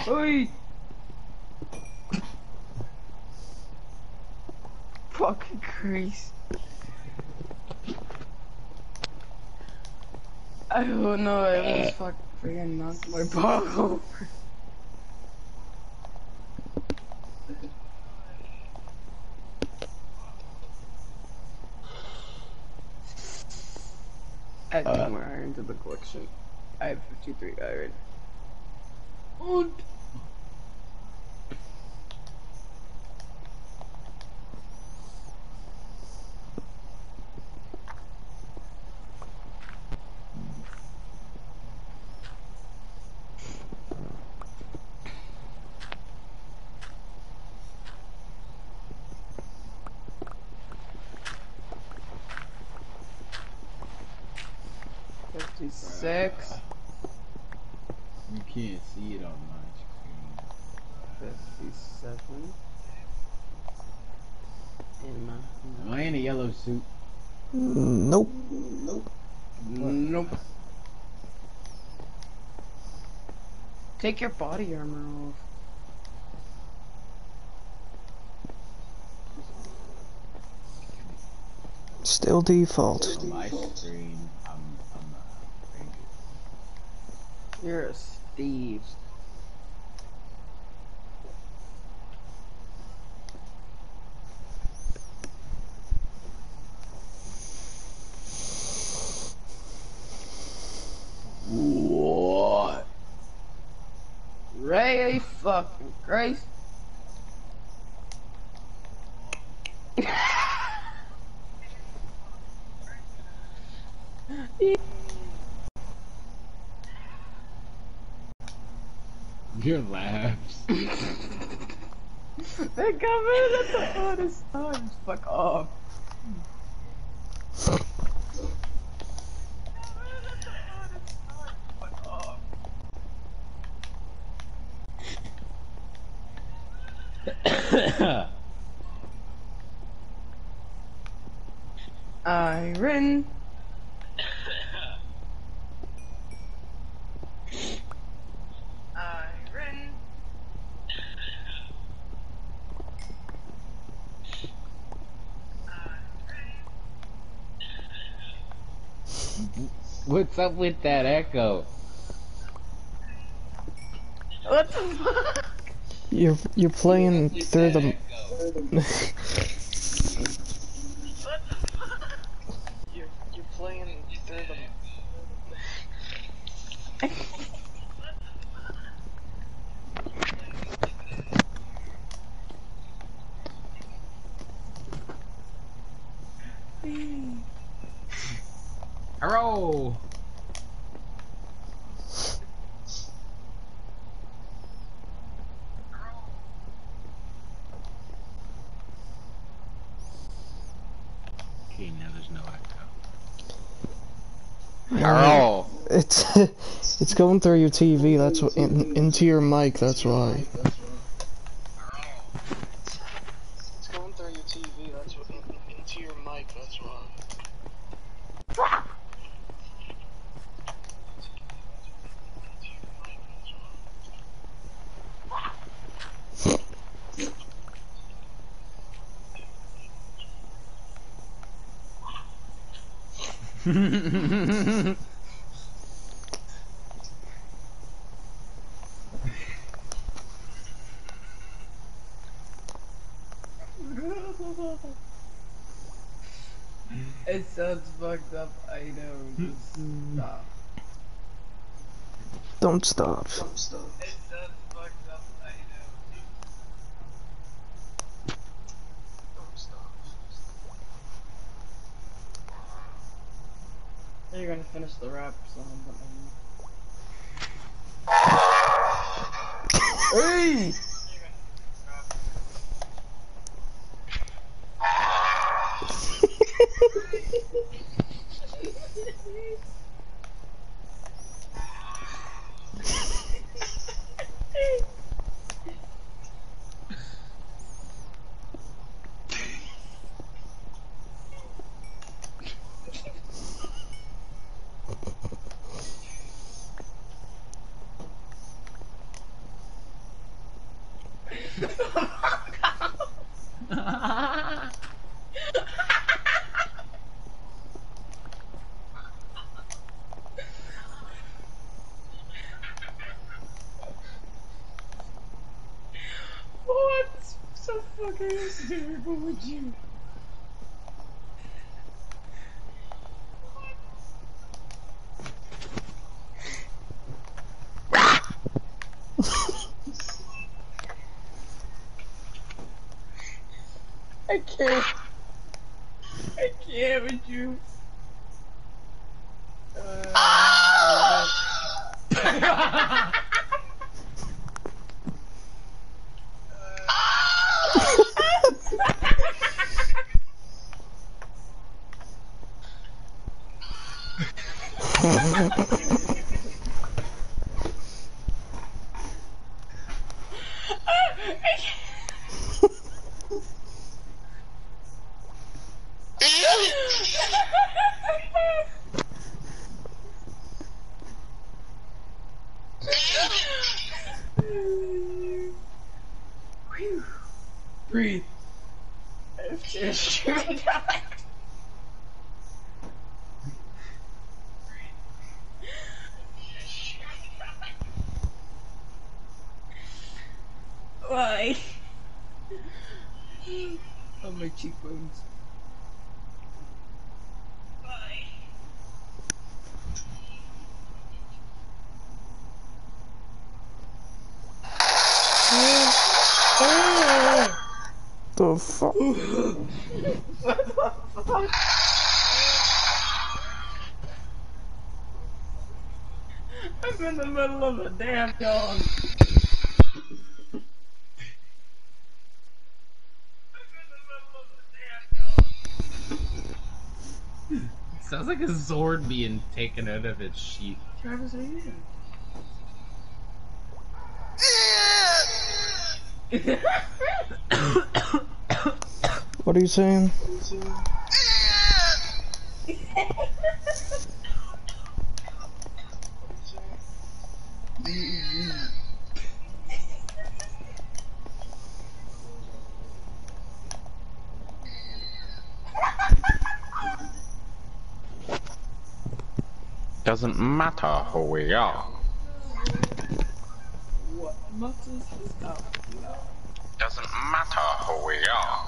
Oi! Fucking Christ. I don't know, I almost fucking freaking knocked my ball over. Add 2 more iron to the collection. I have 53 iron. Und Six. You can't see it on my screen. 57. Am I in a yellow suit? Nope. Nope. Take your body armor off. Still default. On my screen, I'm a ranger. You're a Steve. What? Ray fucking Christ. Your laughs. They come in at the hardest times. Fuck off. Iron. Iron. What's up with that echo? What the fuck? You're playing through the. You're playing through the. Hello. Okay, now there's no echo. Hello. It's going through your TV. That's what into your mic. That's why. It's going through your TV. That's what into your mic. That's why. It sounds fucked up, I know. Just stop. Don't stop. It sounds fucked up, I know. Don't stop. You're gonna finish the rap song, but Hey! What's so fucking hysterical with you? I can't. I can't with you. Breathe. Why? On my cheekbones. Why? The fuck? What the fuck? I'm in the middle of a damn yawn. Sounds like a Zord being taken out of its sheath. Travis, are you What are you saying? Doesn't matter who we are. What matters is that Doesn't matter who we are.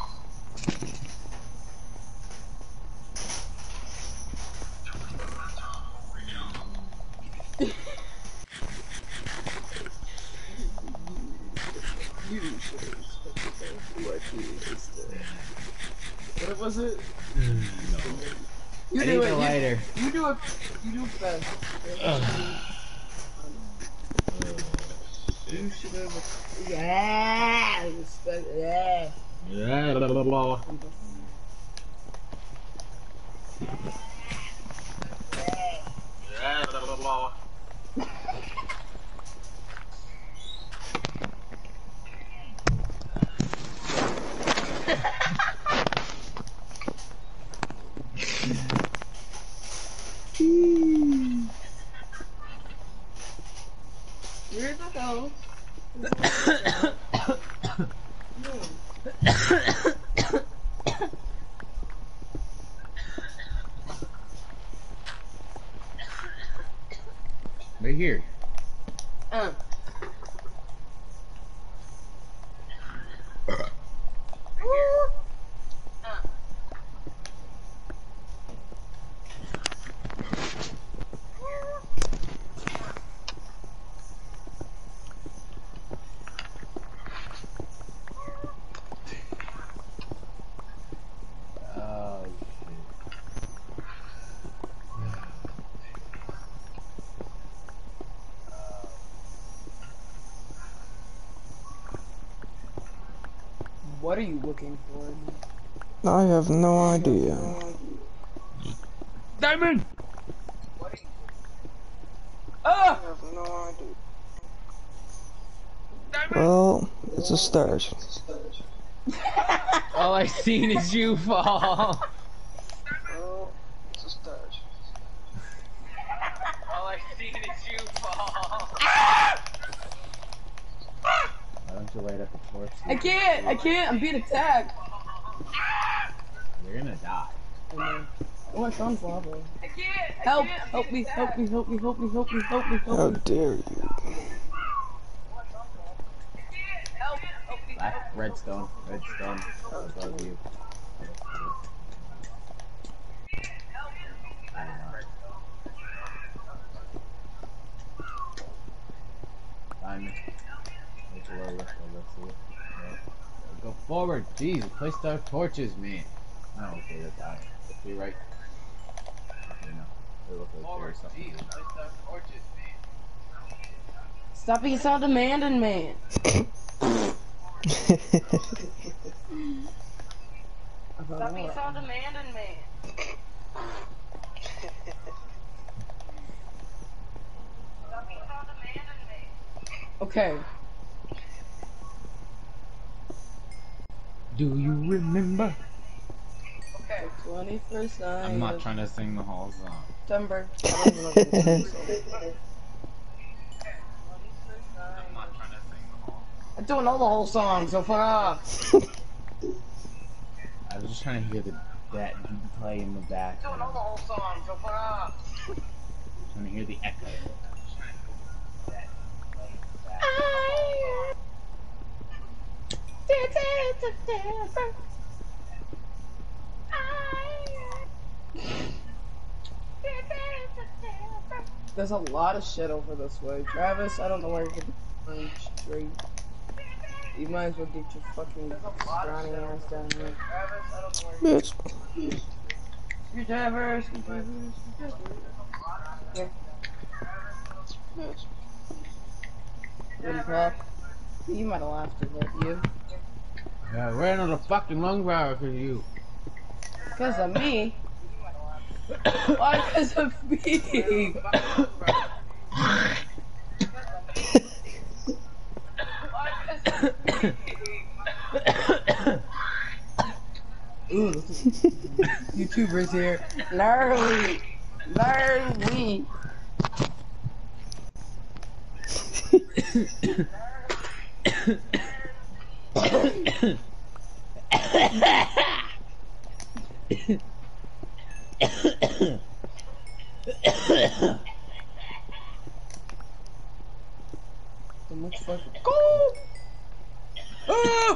What was it? You I do need it. a lighter. You do it. You do it fast. You should have. Yeah. Respect. Yeah. Yeah, blah, blah, blah. Yeah, blah, blah, blah. Where's the hell? Right here. Oh shit. What are you looking for? I have no idea. Diamond! What are you? Ah! I have no idea. Well, it's a start. All I seen is you fall. Well, it's a start. All I seen is you fall. Why don't you light up the torch? I can't. I'm being attacked. You're gonna die. Oh, my son's lava. Help! Help me! Help me! Help me! Help me! Help me! Help me! How Help me! dare you? Black, redstone, redstone. Above you. Diamond. Right below you. Let's see it. Yeah. Go forward. Jeez, place our torches, man. Oh, okay, that's out. Let's be right. Okay, no. It looks like there's something. Stop being so demanding, man. Stop being so demanding, man. Okay. Do you remember? Okay. 21st night. I'm not trying to sing the whole song. September. I don't even know what it is. I'm not trying to sing the whole. I don't know the whole song, so fuck off. I was just trying to hear that play in the back. I don't know the whole song, so fuck off. Trying to hear the echo. There's a lot of shit over this way. Travis, I don't know where you're going straight. You might as well get your fucking scrawny ass down here. Bitch. Screwdrivers, yeah. Wooden pop. You might have laughed at that, you. Yeah, I ran on a fucking lung power because you. Because of me? Why because of me? Ooh, YouTubers here. Gnarly. Gnarly. So much fucking go! Ah!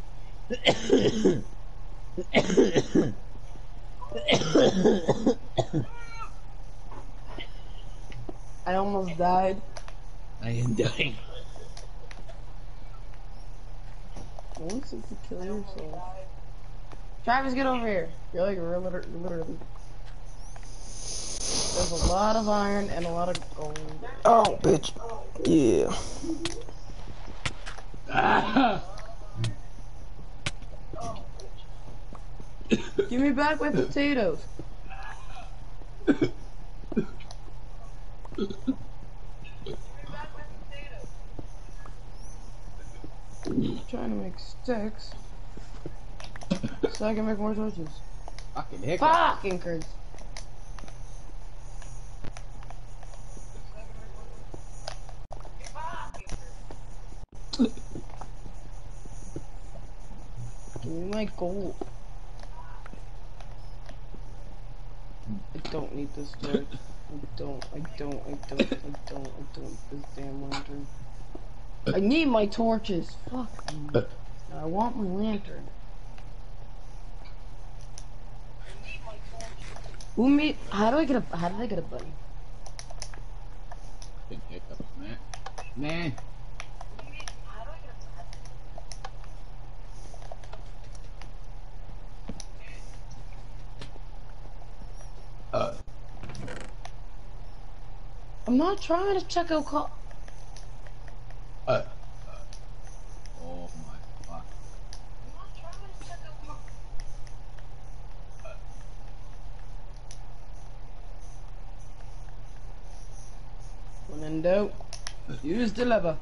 I almost died. I am dying. Once it's to kill yourself. Travis, get over here. You're like literally. There's a lot of iron and a lot of gold. Oh, bitch. Yeah. Give me back my potatoes. Trying to make sticks so I can make more torches. Fucking hiccup. Fucking curse. Give me my gold. I don't need this torch. I don't. This damn lantern. I need my torches. Fuck. I want my lantern. Who made? How did I get a bunny? Fucking hiccup, man. Man. I'm not trying to check out call. Oh my fuck. When in doubt, use the lever.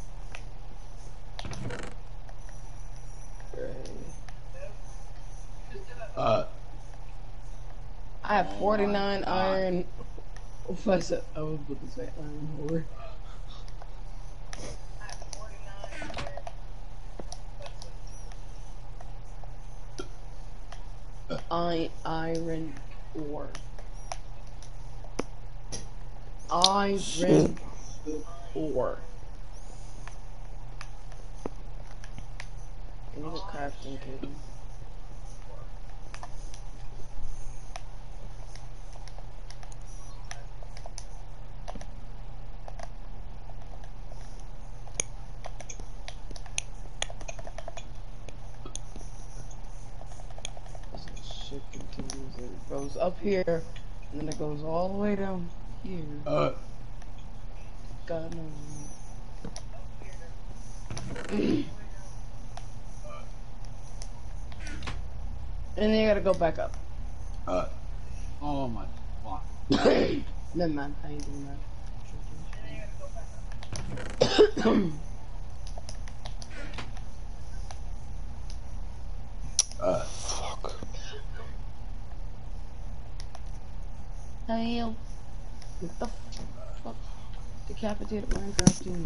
I have 49 iron. If I said, I was about to say iron ore. Iron ore. Shit. Iron ore. I need a crafting table. Shit continues. It goes up here, and then it goes all the way down here. God knows. And then you gotta go back up. Oh my fuck. Never mind, I ain't doing that. Fuck. Hell. What the fuck? Decapitated Minecraft team.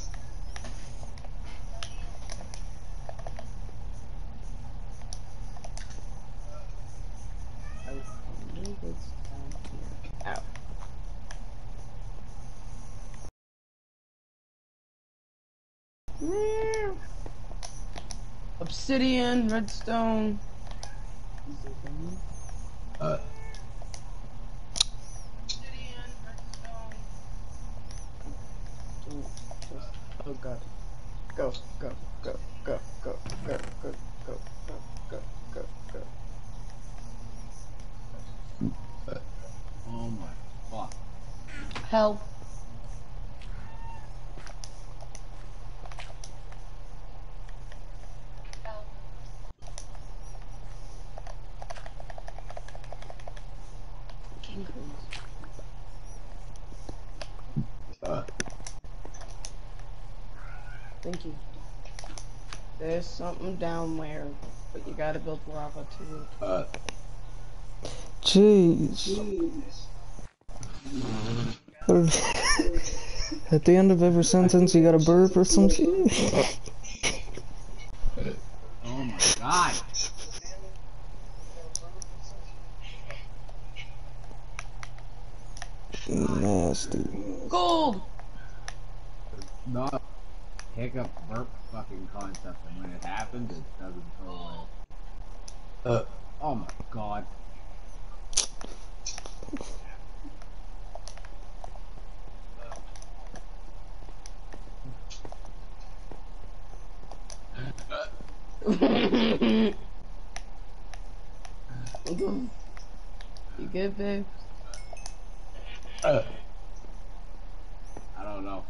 I believe it's down here. Ow. Meow. Obsidian, redstone. Oh god. Go, go, go, go, go, go, go, go, go, go, go, go. Oh my fuck. Help. Thank you. There's something down there, but you gotta build lava to it. Jeez. At the end of every sentence, you got a burp or some shit. Oh my god. Nasty. Gold! Not hiccup burp fucking concept, and when it happens, it doesn't go away. Oh my god. You good, babe? I don't know.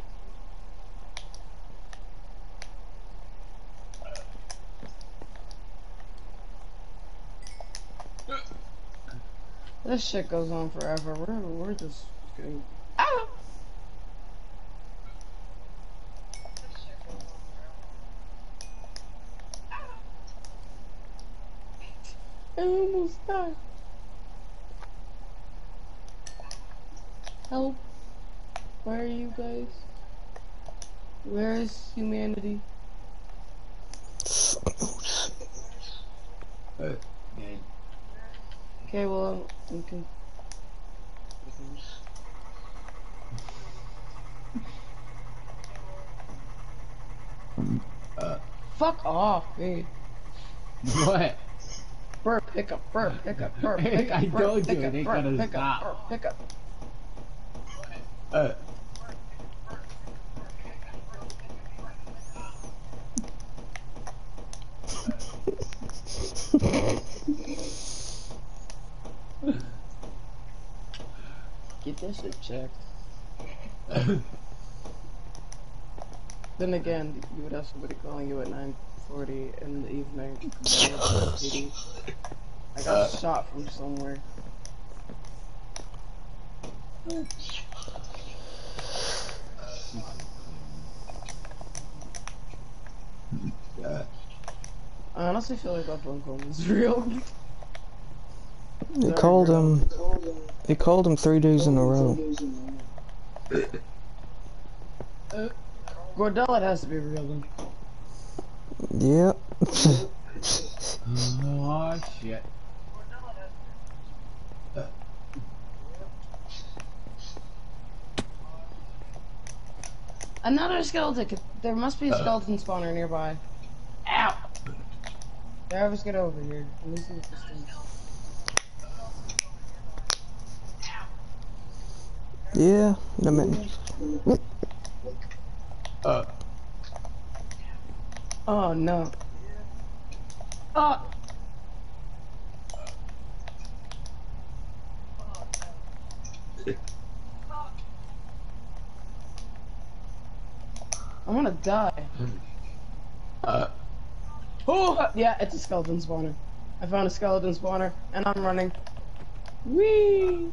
This shit goes on forever. We're just getting. Ow! I almost died. Help. Where are you guys? Where is humanity? Dead. Okay, well, we can. Fuck off, dude. What? Burp, pickup, burp, pickup, burp, I pickup, burp, told you, pickup, it ain't burp, gonna pickup, stop. burp, pickup. Get that shit checked. Then again, you would have somebody calling you at 9:40 in the evening. I got shot from somewhere. I honestly feel like that phone call is real. They called him. They called him 3 days in a row. Gordell, it has to be real then. Yep. Oh shit. Another skeleton. There must be a skeleton spawner nearby. Ow! Travis, get over here. At least in the distance. Yeah, in a minute. Oh no. Oh! I'm gonna die. Oh! Yeah, it's a skeleton spawner. I found a skeleton spawner, and I'm running. Whee!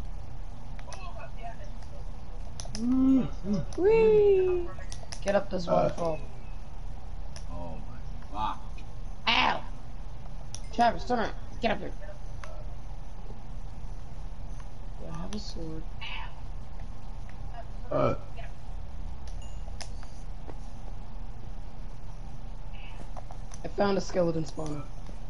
Whee! Get up this waterfall. Oh my god. Ow! Travis, turn around. Get up here. Do I have a sword? I found a skeleton spawner.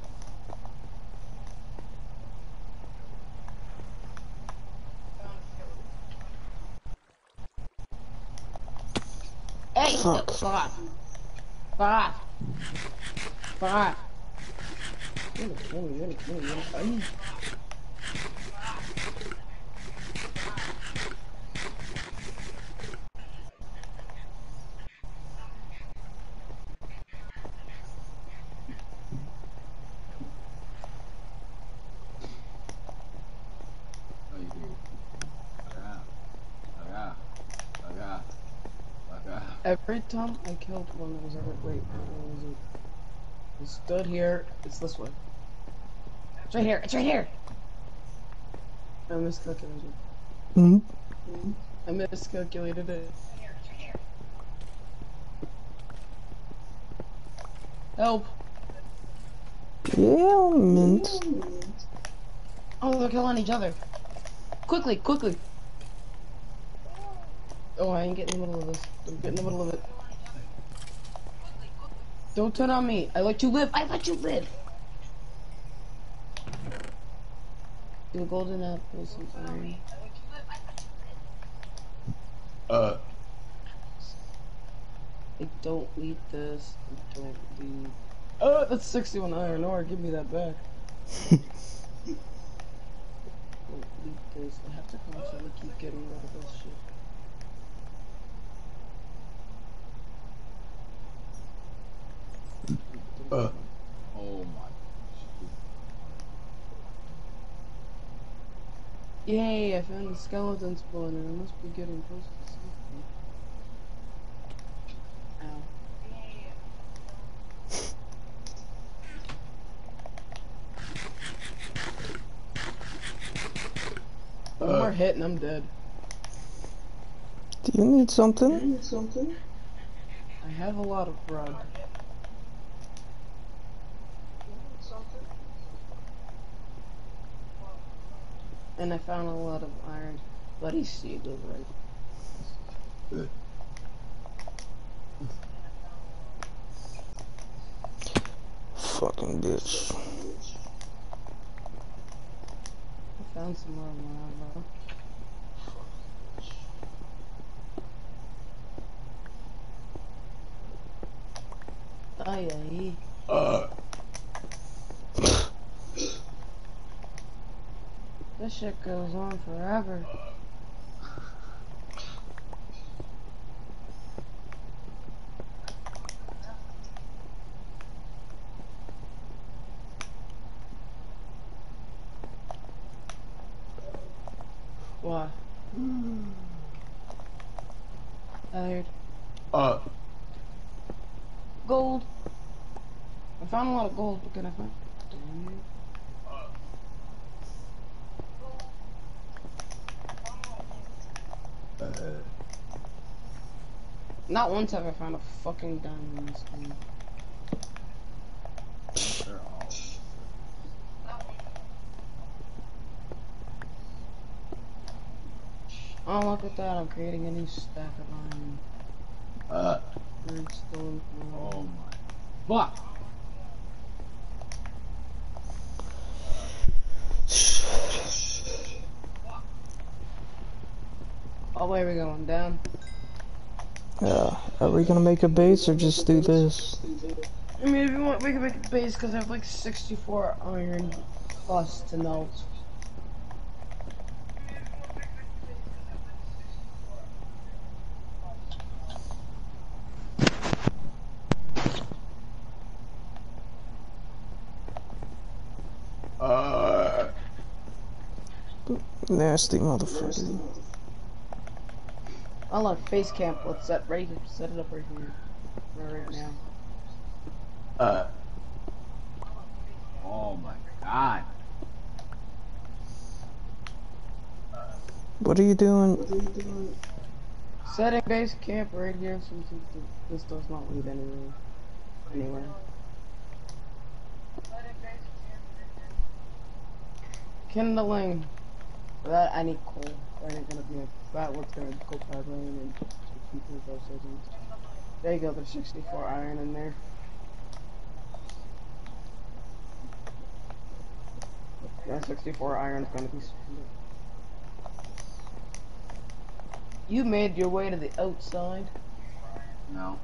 Hey! Fuck. Fuck off. Fuck off. Fuck off. You're gonna kill me, you're gonna kill me, you're gonna kill me. Every time I killed one, it was like, wait, where was it? It stood here. It's this way. It's right here. It's right here. I miscalculated. Hmm? I miscalculated it. Help! Yeah, mint. Oh, they're killing each other. Quickly, quickly. Oh, I ain't getting in the middle of this. Don't get in the middle of it. Don't turn on me. I let you live. I let you live. Do a golden apple, some iron. I don't need this. I don't need. Oh, that's 61 iron ore. Give me that back. Don't need this. I have to constantly keep getting rid of this shit. Oh my. Yay, I found a skeleton spawner. I must be getting close to something. Ow. One more hit and I'm dead. Do you need something? I have a lot of bread. And I found a lot of iron. Bloody seed was right. Fucking bitch. I found some more lava. Ay, ay. This shit goes on forever. Why? Tired. Gold. I found a lot of gold, but can I find? Damn it. Not once have I found a fucking diamond in this game. They're all. Oh, look at that! I'm creating a new stack of iron. Redstone. Oh my. Fuck! Oh, where are we going? Down? Are we gonna make a base or just do this? I mean, if you want, we can make a base because I have like 64 iron plus to melt. Nasty motherfucker. I love face camp. Let's set it up right here, right now. Oh my god. What are you doing? Setting base camp right here so this does not lead anywhere. Kindling. For that I need coal. That ain't gonna be that what's gonna go bad rain and keep those seasons. There you go, there's 64 iron in there. Yeah, 64 iron is gonna be splendid. You made your way to the outside? No.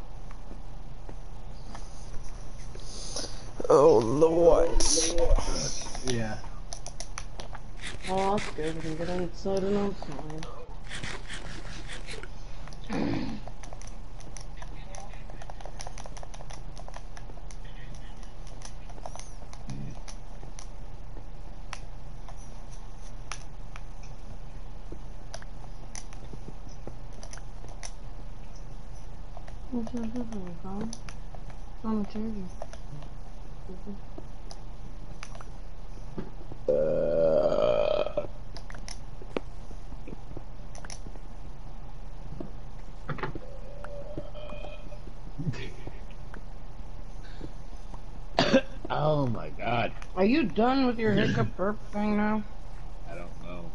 Oh Lord. Yeah. Oh, that's good. We can get inside and outside. What's your difference, huh? I'm changing. Oh my god. Are you done with your hiccup burp thing now? I don't know.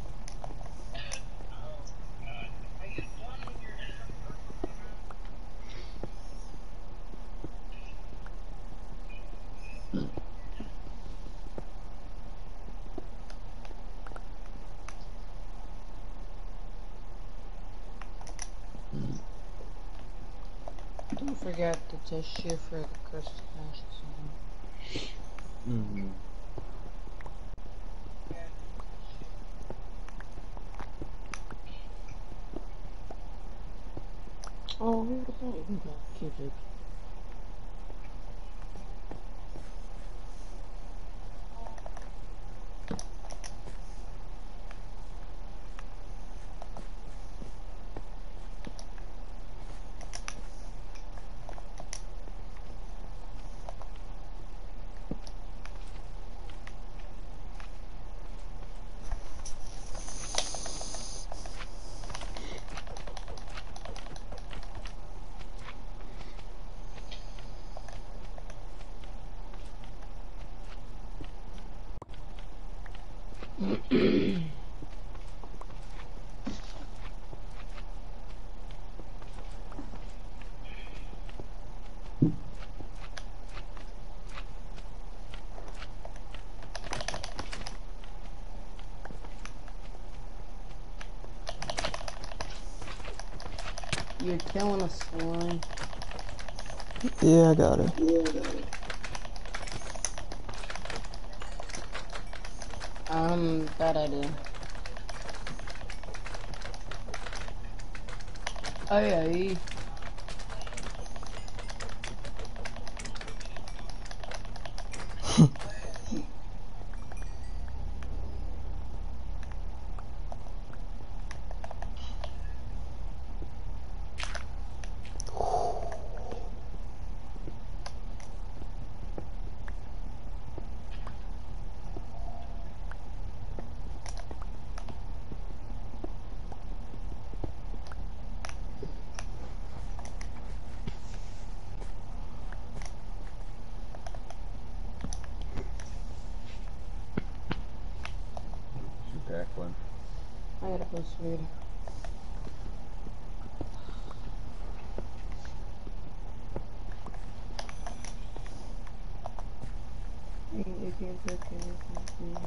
Don't forget to test you for the crystal ashes. Mm-hmm. Oh, who would have thought you got Cubic? You're killing a slime. Yeah, I got it. Bad idea. Aye, aye. Back one. I gotta go sweet. You can't take anything.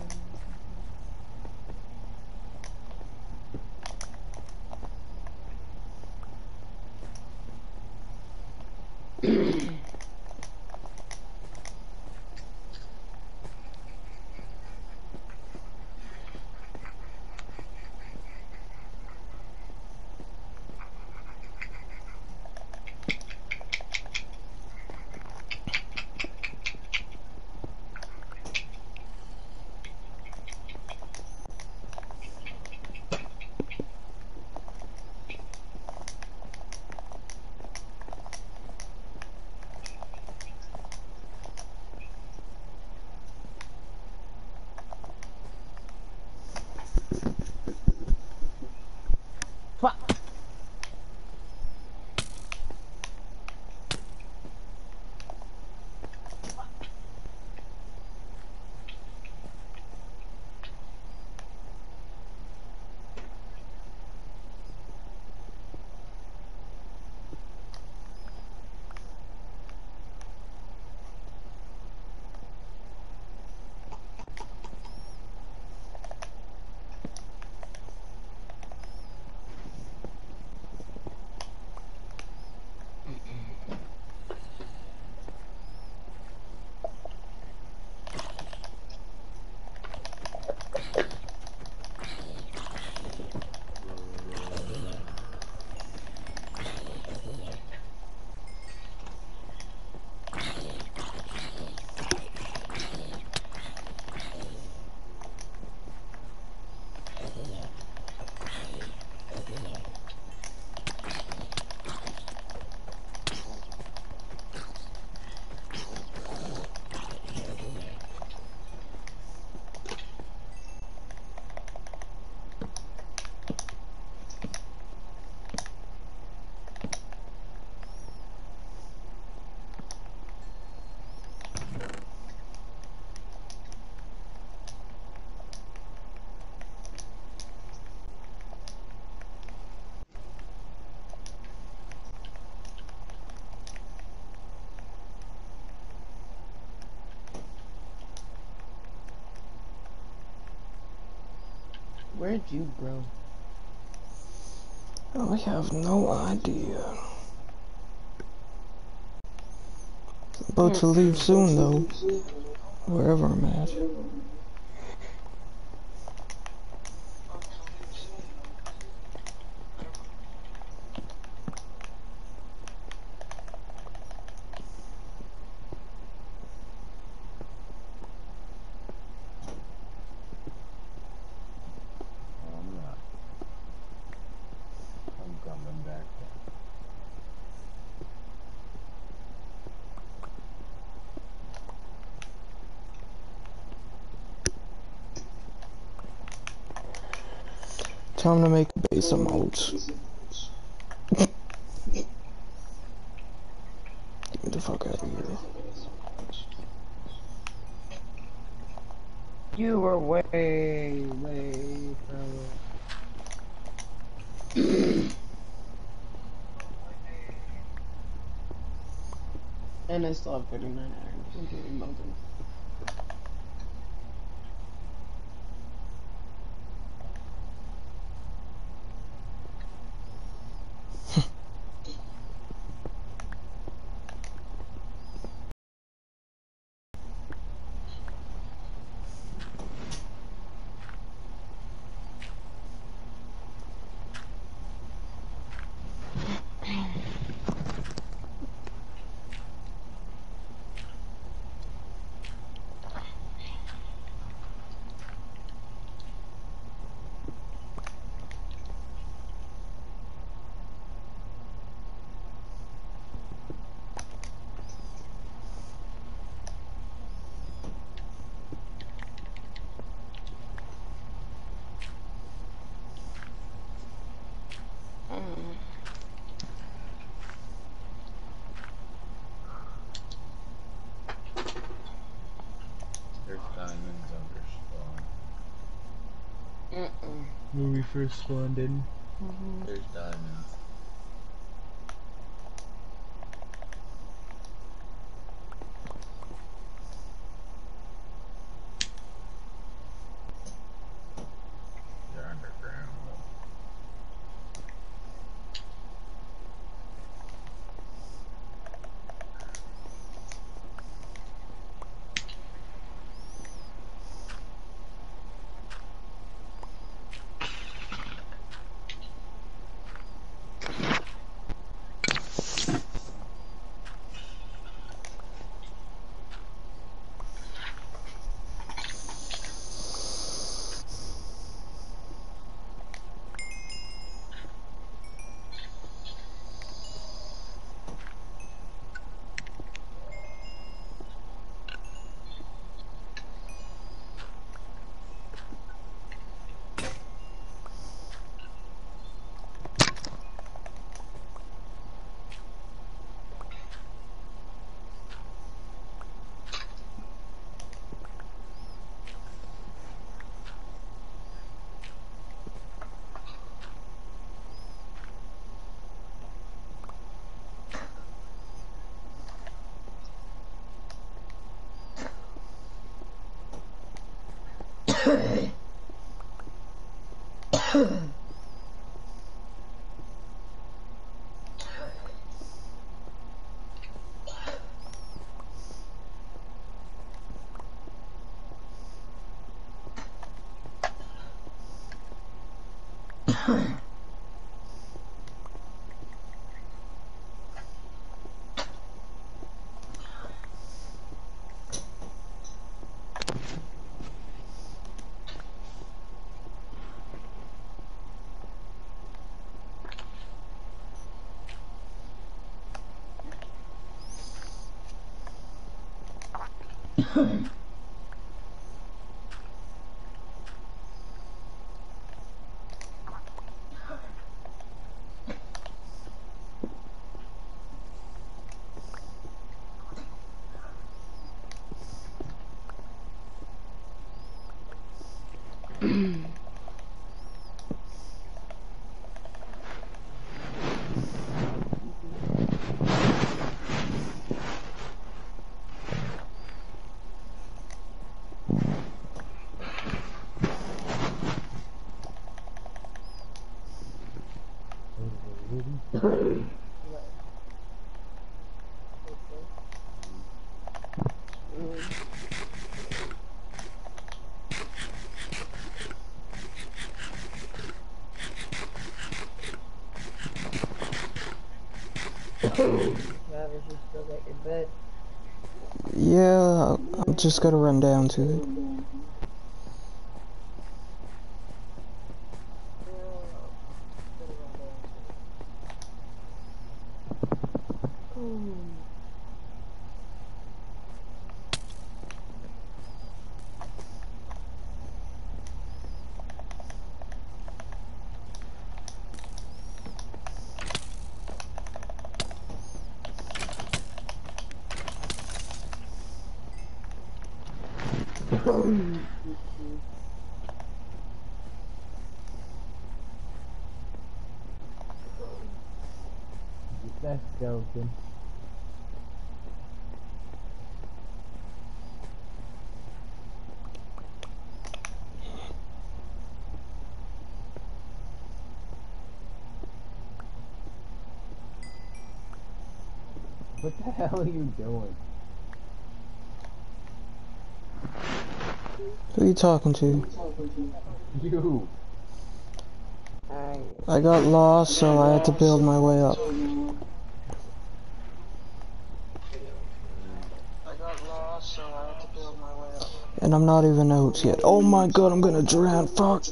Where'd you grow? I have no idea. About to leave soon though, wherever I'm at. I'm not. I'm coming back. Time to make a base of modes. Get me the fuck out of here. You were way from and I still have 39 iron, including Mountain. There's diamonds under spawn. When we first spawned in. There's diamonds. They're underground though. Travis, you still got your bed? Yeah, I'm just gotta run down to it. Get that skeleton. What the hell are you doing? Who are you talking to? You. I got lost, so I had to build my way up. And I'm not even out yet. Oh my god, I'm gonna drown, fuck!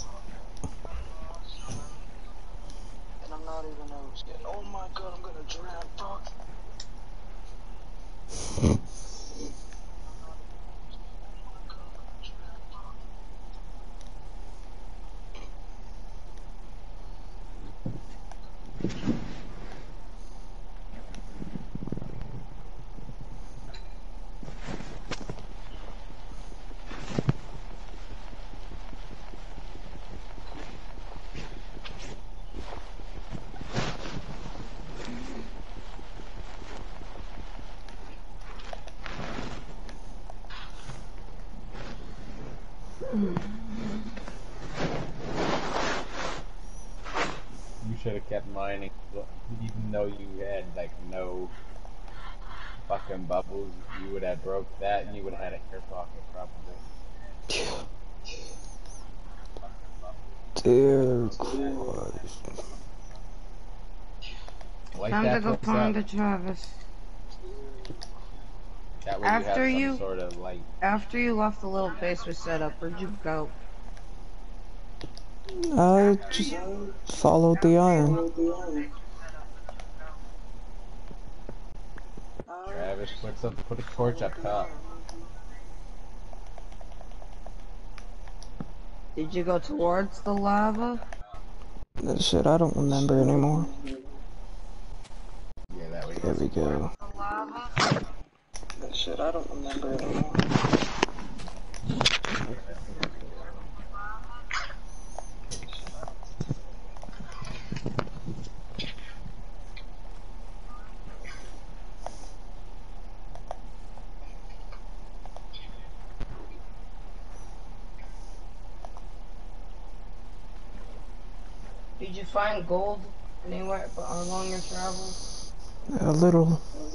You should have kept mining, even though you had like no fucking bubbles. You would have broke that, and you would have had an air pocket probably. Dear Christ. Like Time to that, go what's find up? the Travis. That way After you have you- some sort of like. After you left the little base we set up, where'd you go? I just followed the iron. Travis, put a torch up top. Did you go towards the lava? Shit, I don't remember anymore. Yeah, that way. There we go. The lava? Shit, I don't remember anymore. Did you find gold anywhere along your travels? A little.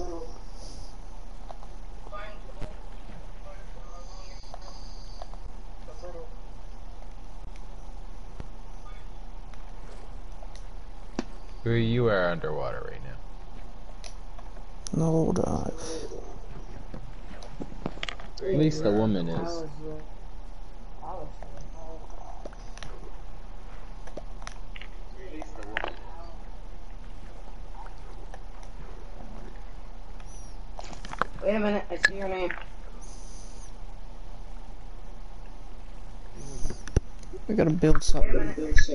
You are underwater right now. No dive. At least the woman is. Wait a minute, I see your name. We gotta build something.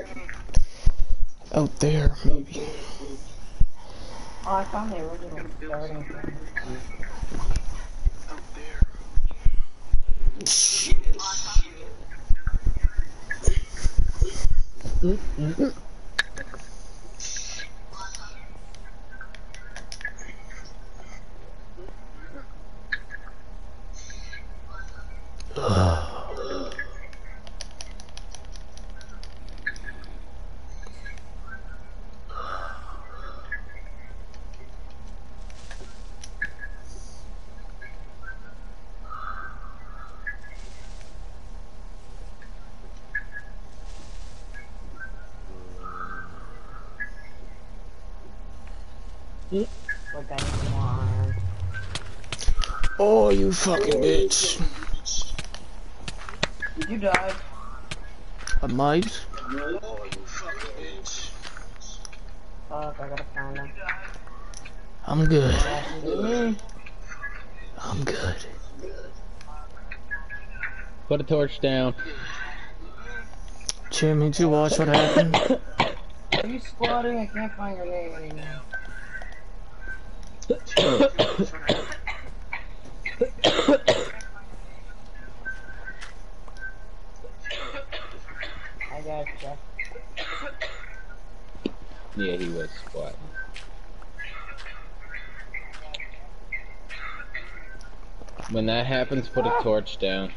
Out there, maybe. Oh, I found the original starting point. Okay, come on. Oh, you fucking bitch. You died. I might. Fuck, I gotta find him. I'm good. Me? I'm good. Put a torch down. Jim, did you watch what happened? Are you squatting? I can't find your name anymore. I gotcha. Yeah, he was squatting. When that happens, put a torch down.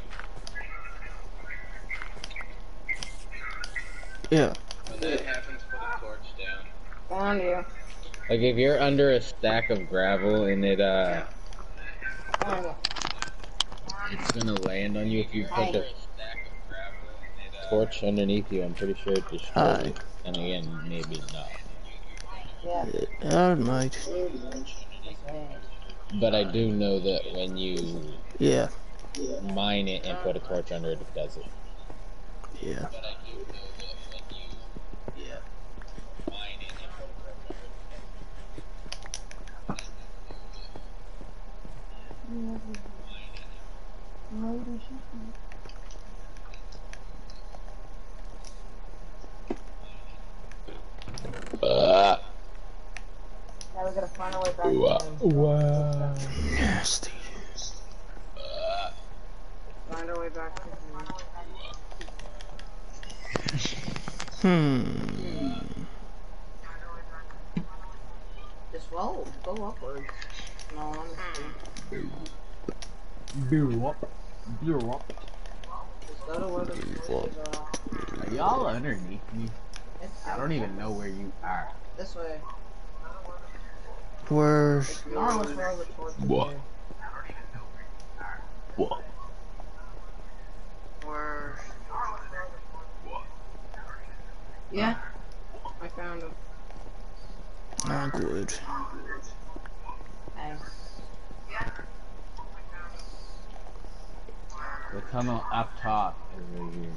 Yeah. When that happens, put a torch down. Found you. Like if you're under a stack of gravel and it Found you. it's gonna land on you if you put the torch underneath you. I'm pretty sure it destroys Hi. it. And again, maybe not. Yeah. I might. But I do know that when you Yeah. mine it and put a torch under it, it does it. Yeah. Now we gotta find our way back to him. Wow. Nasty. Find our way back to him. Just roll. Go upwards. No, honestly. Blew up. Blew up. Just go to where the torches are. Are y'all underneath me? It's I don't even know where you are. this way. Where? Normal is where the torches What? are. What? Where? Yeah. I found him. Not good. Nice. The tunnel up top is right here.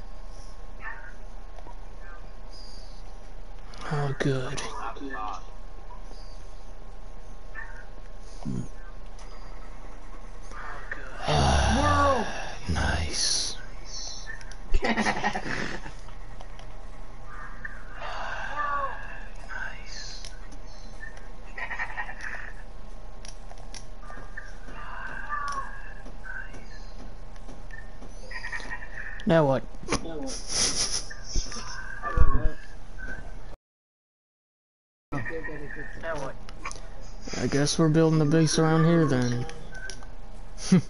Oh, good. Nice. Nice. Now what? I guess we're building a base around here then. Yes,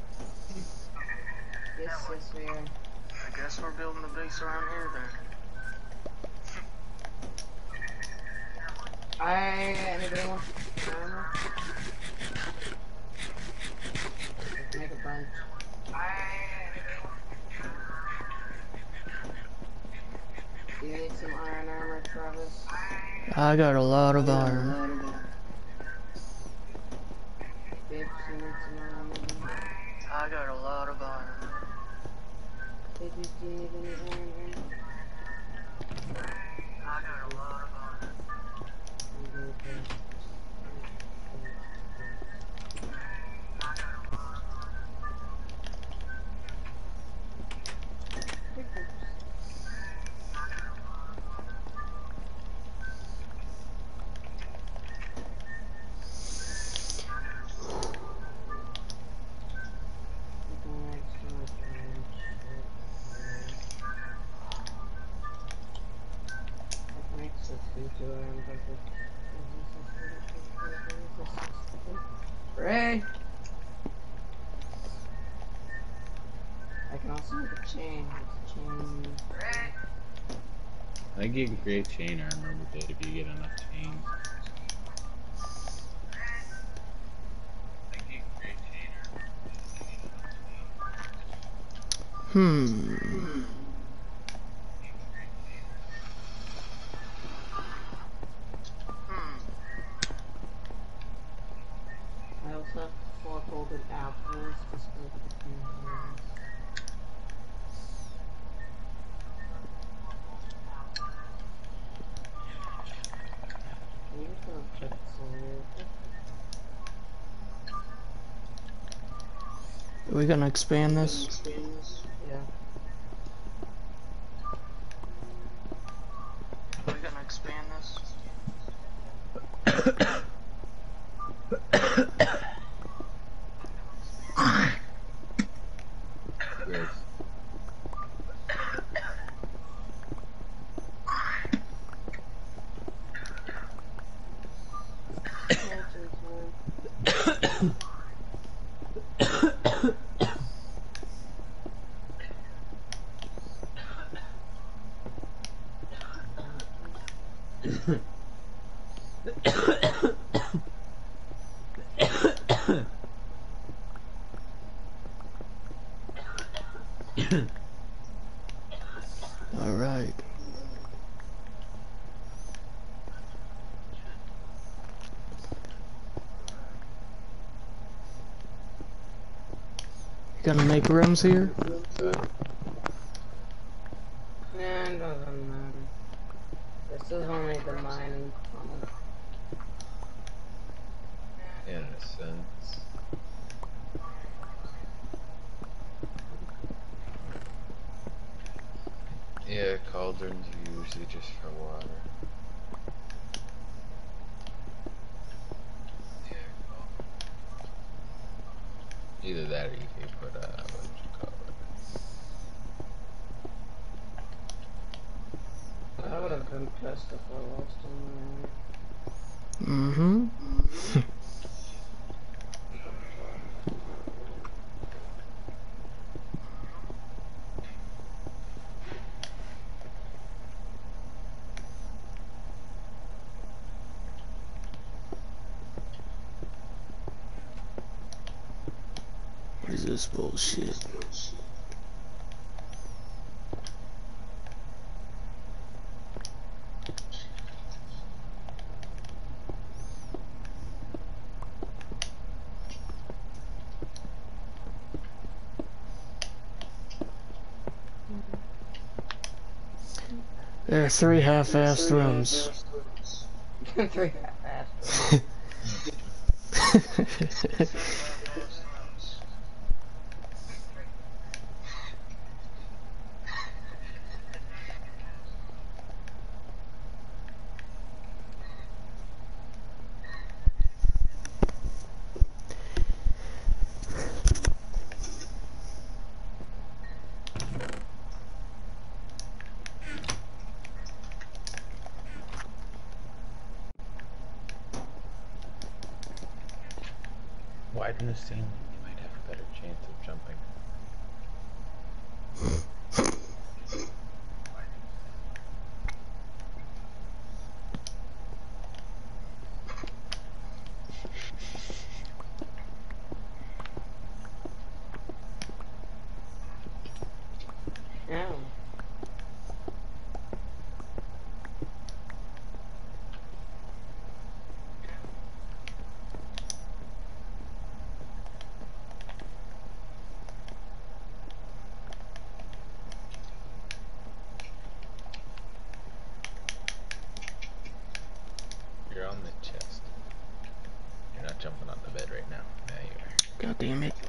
we are. I guess we're building a base around here then. Anybody want armor? Let's make a bunch. Do you need some iron armor, Travis? I got a lot of iron. Bitch, you need some iron armor. I got a lot of iron. Bitches, do you need any iron armor? I got a lot of iron. Ray! I can also make a chain. It's a chain. I think you can create chain armor with it if you get enough chains. we gonna expand this? Yeah. Are we gonna expand this? Yes. All right. You gonna make rooms here? Uh, Nah, it doesn't matter. This is only the mining tunnel. in a sense. Yeah, cauldrons are usually just for water. Either that or you can put what would you call it? I would have been pissed if I lost him. Mm-hmm. What is this bullshit? There are 3 half-assed rooms. 3 half-assed. Widen the ceiling, you might have a better chance of jumping. Yeah. You're on the chest. You're not jumping on the bed right now. Now you are. God damn it.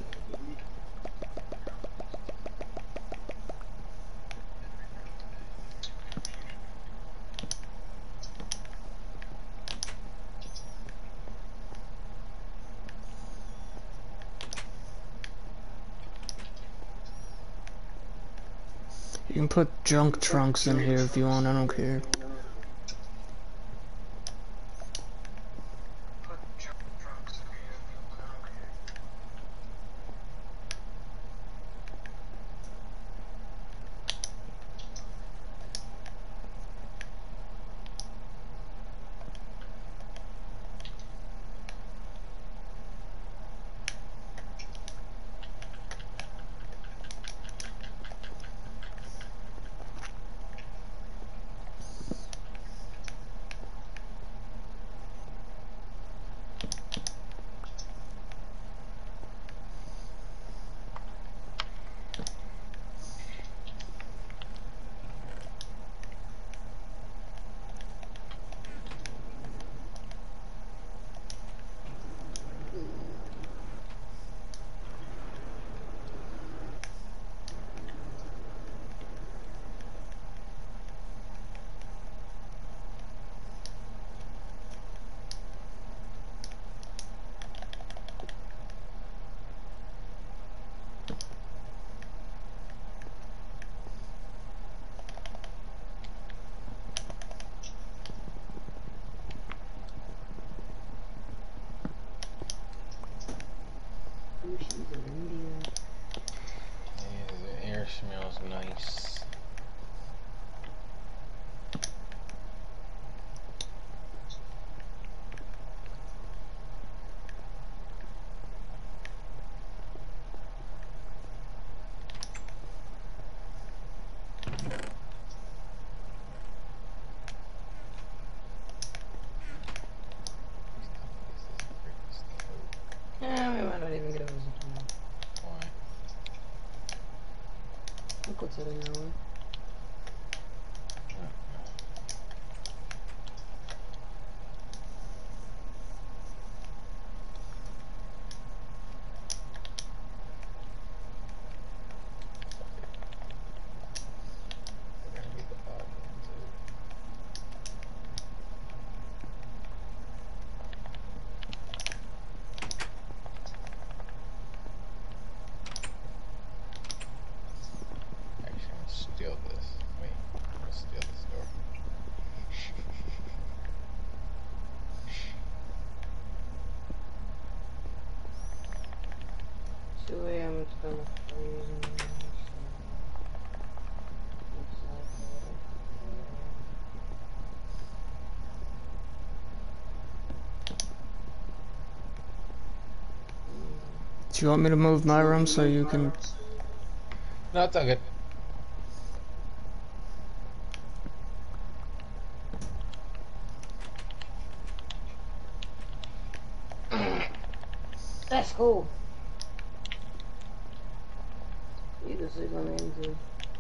You can put junk trunks in here if you want, I don't care. Smells nice. Yeah, we might not even get a visit tomorrow. Why? Look what's heading our way. We're gonna be the odd one too. Actually, I'm gonna steal this. Wait, I'm gonna steal this door. Two AM, it's gonna freeze. Do you want me to move my room so you can... No, it's all good. That's cool. You can sleep on the end too.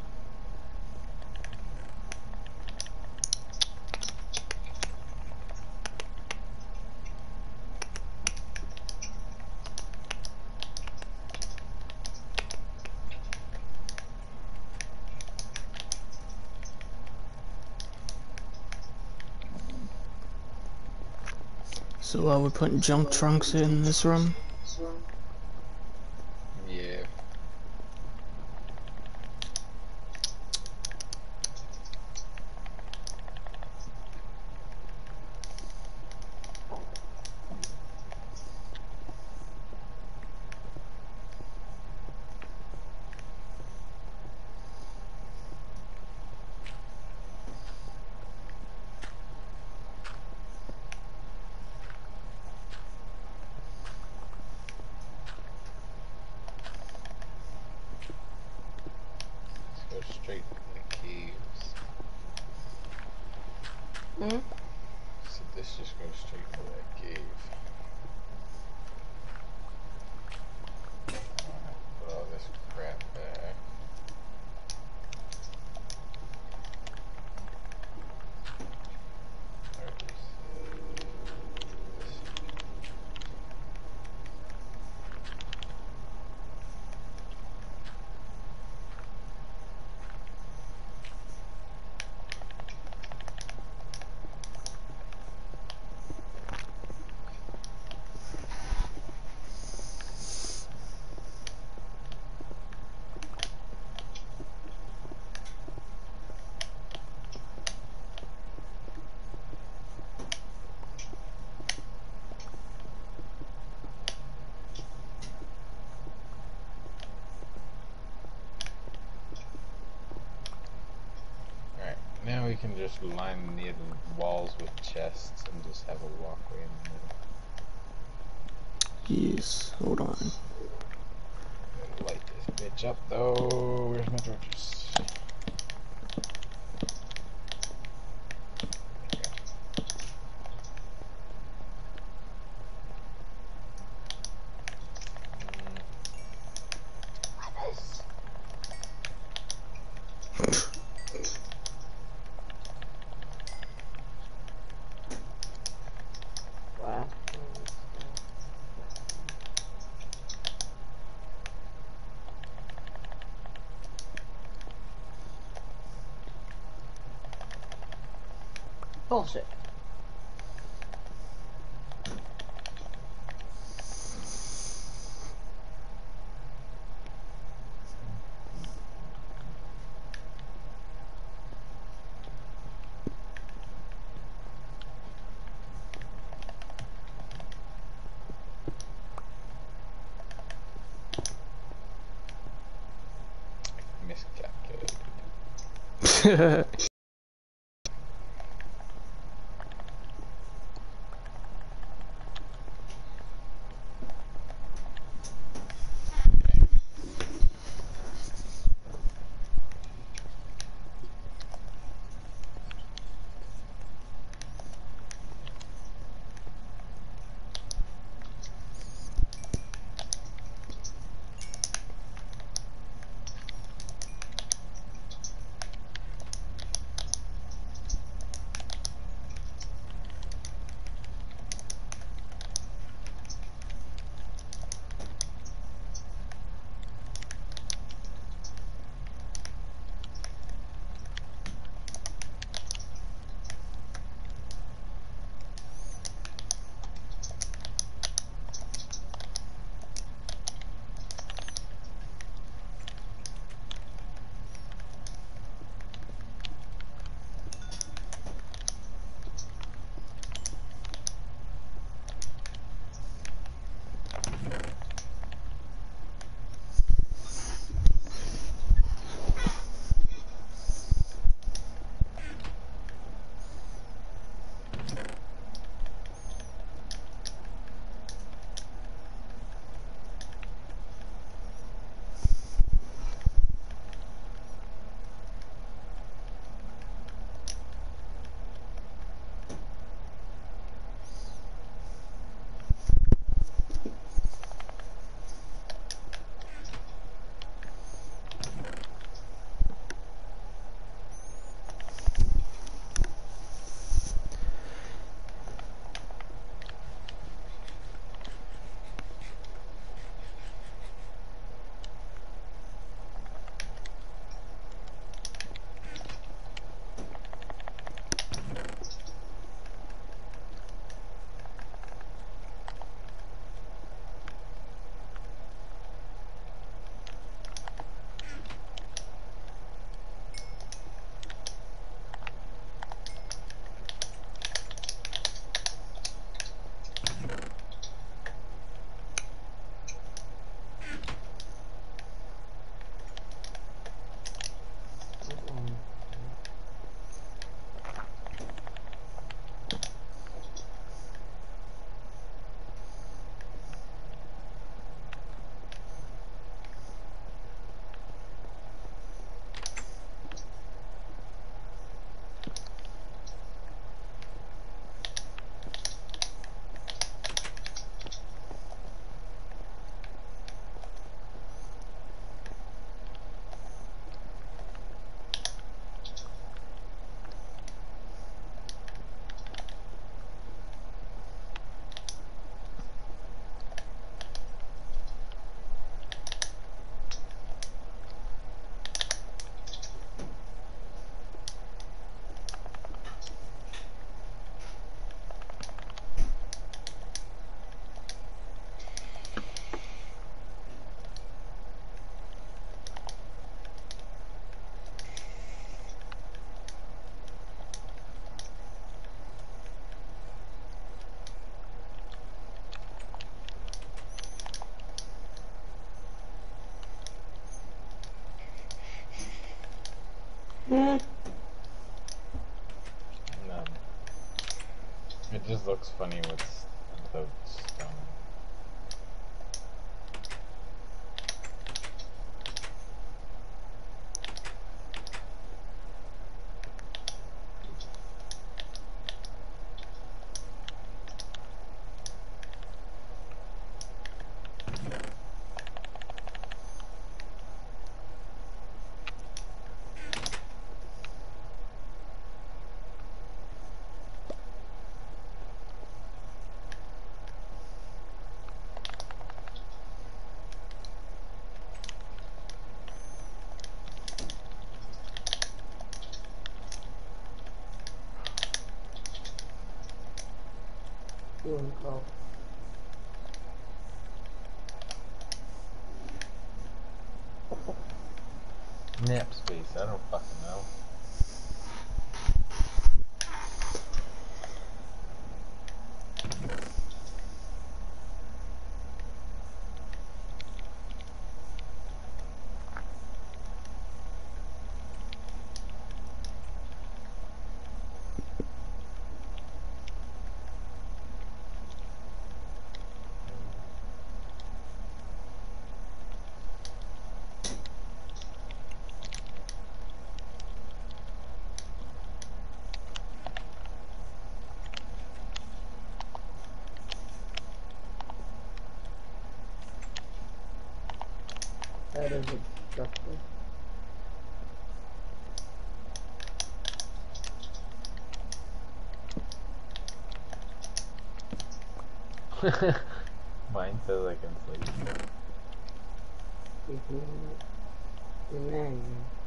So we're putting junk trunks in this room? Yeah. Let's go straight to the caves. Hmm? So this just goes straight to that cave. Put all this crap back. Or at least, this. Alright, now we can just line the walls with chests and just have a walkway in the middle. Yes, hold on. Gotta light this bitch up though. Where's my torches? Wow. Bullshit. Miscalculated. Hmm. No. It just looks funny with the stone. Doing cool. Nap space, I don't fucking know. That is obstructive. Mine says I can sleep. Amen.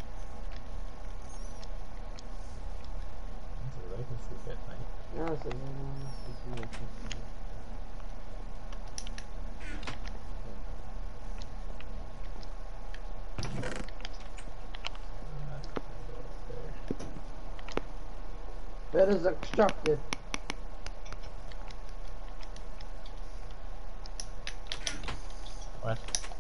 It says I can sleep at night. No, it's a That is obstructed. What?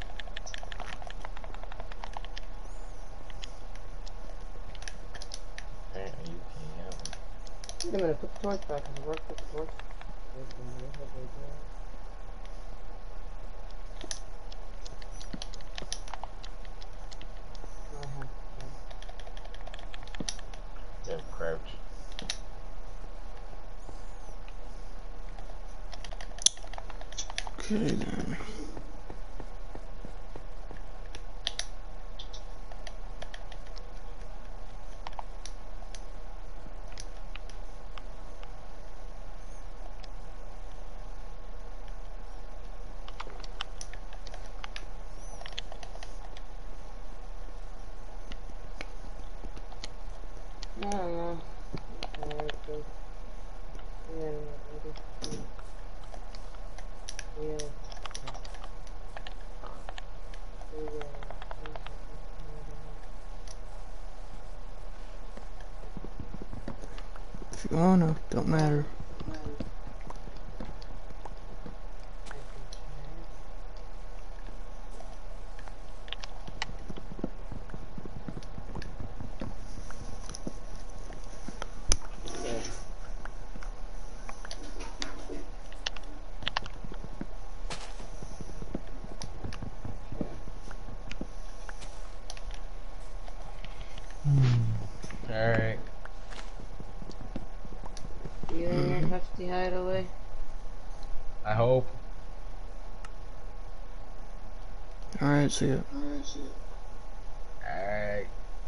Apparently you can't have them. Wait a minute, put the torch back. Does it work with the torch? You have crouch. Okay then. No. If you wanna, don't matter. Alright. You in your hefty hideaway? I hope. Alright, see ya. Alright.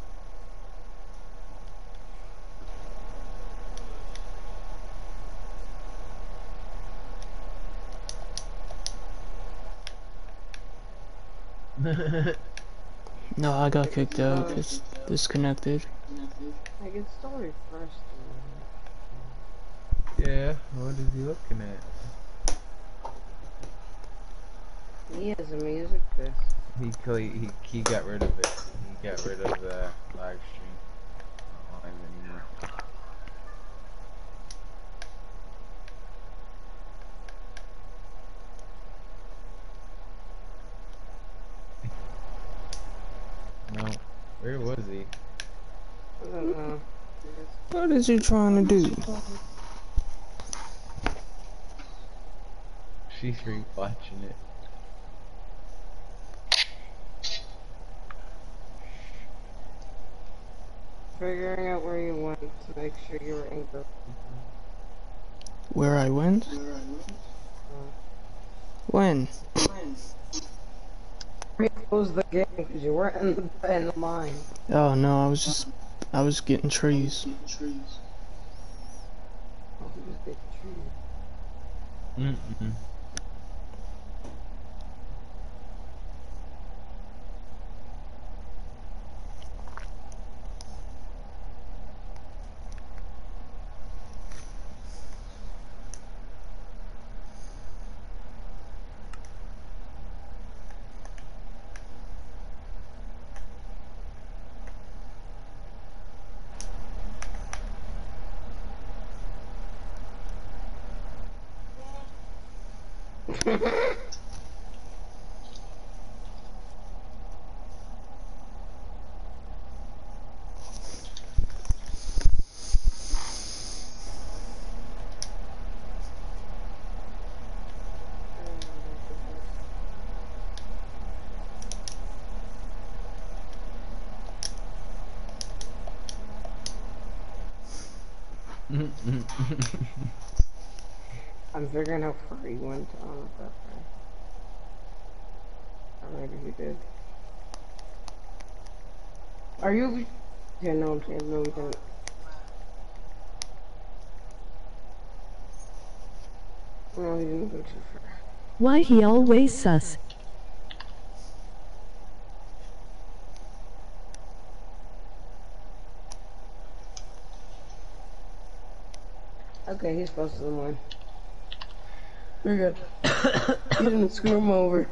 No, I got kicked out. It's disconnected. I get started first. Yeah, what is he looking at? He has a music disc. He got rid of it. He got rid of the live stream. Not live anymore. No. Where was he? I don't know. What is he trying to do? She's rewatching it. Figuring out where you went to make sure you were in the. Where I went? When? We closed the game because you weren't in the mine. Oh no, I was getting trees. Oh, you just get the tree. Mm-mm. I'm figuring how far he went on with that guy. Or maybe he did. Are you? Yeah, no, I'm saying no, we don't. No, we didn't go too far. Why he always sus? Okay, he's supposed to win. We're good. You didn't screw him over.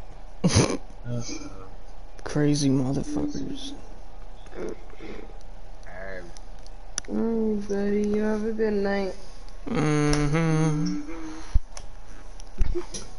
Crazy motherfuckers. Buddy, you have a good night. Mm-hmm.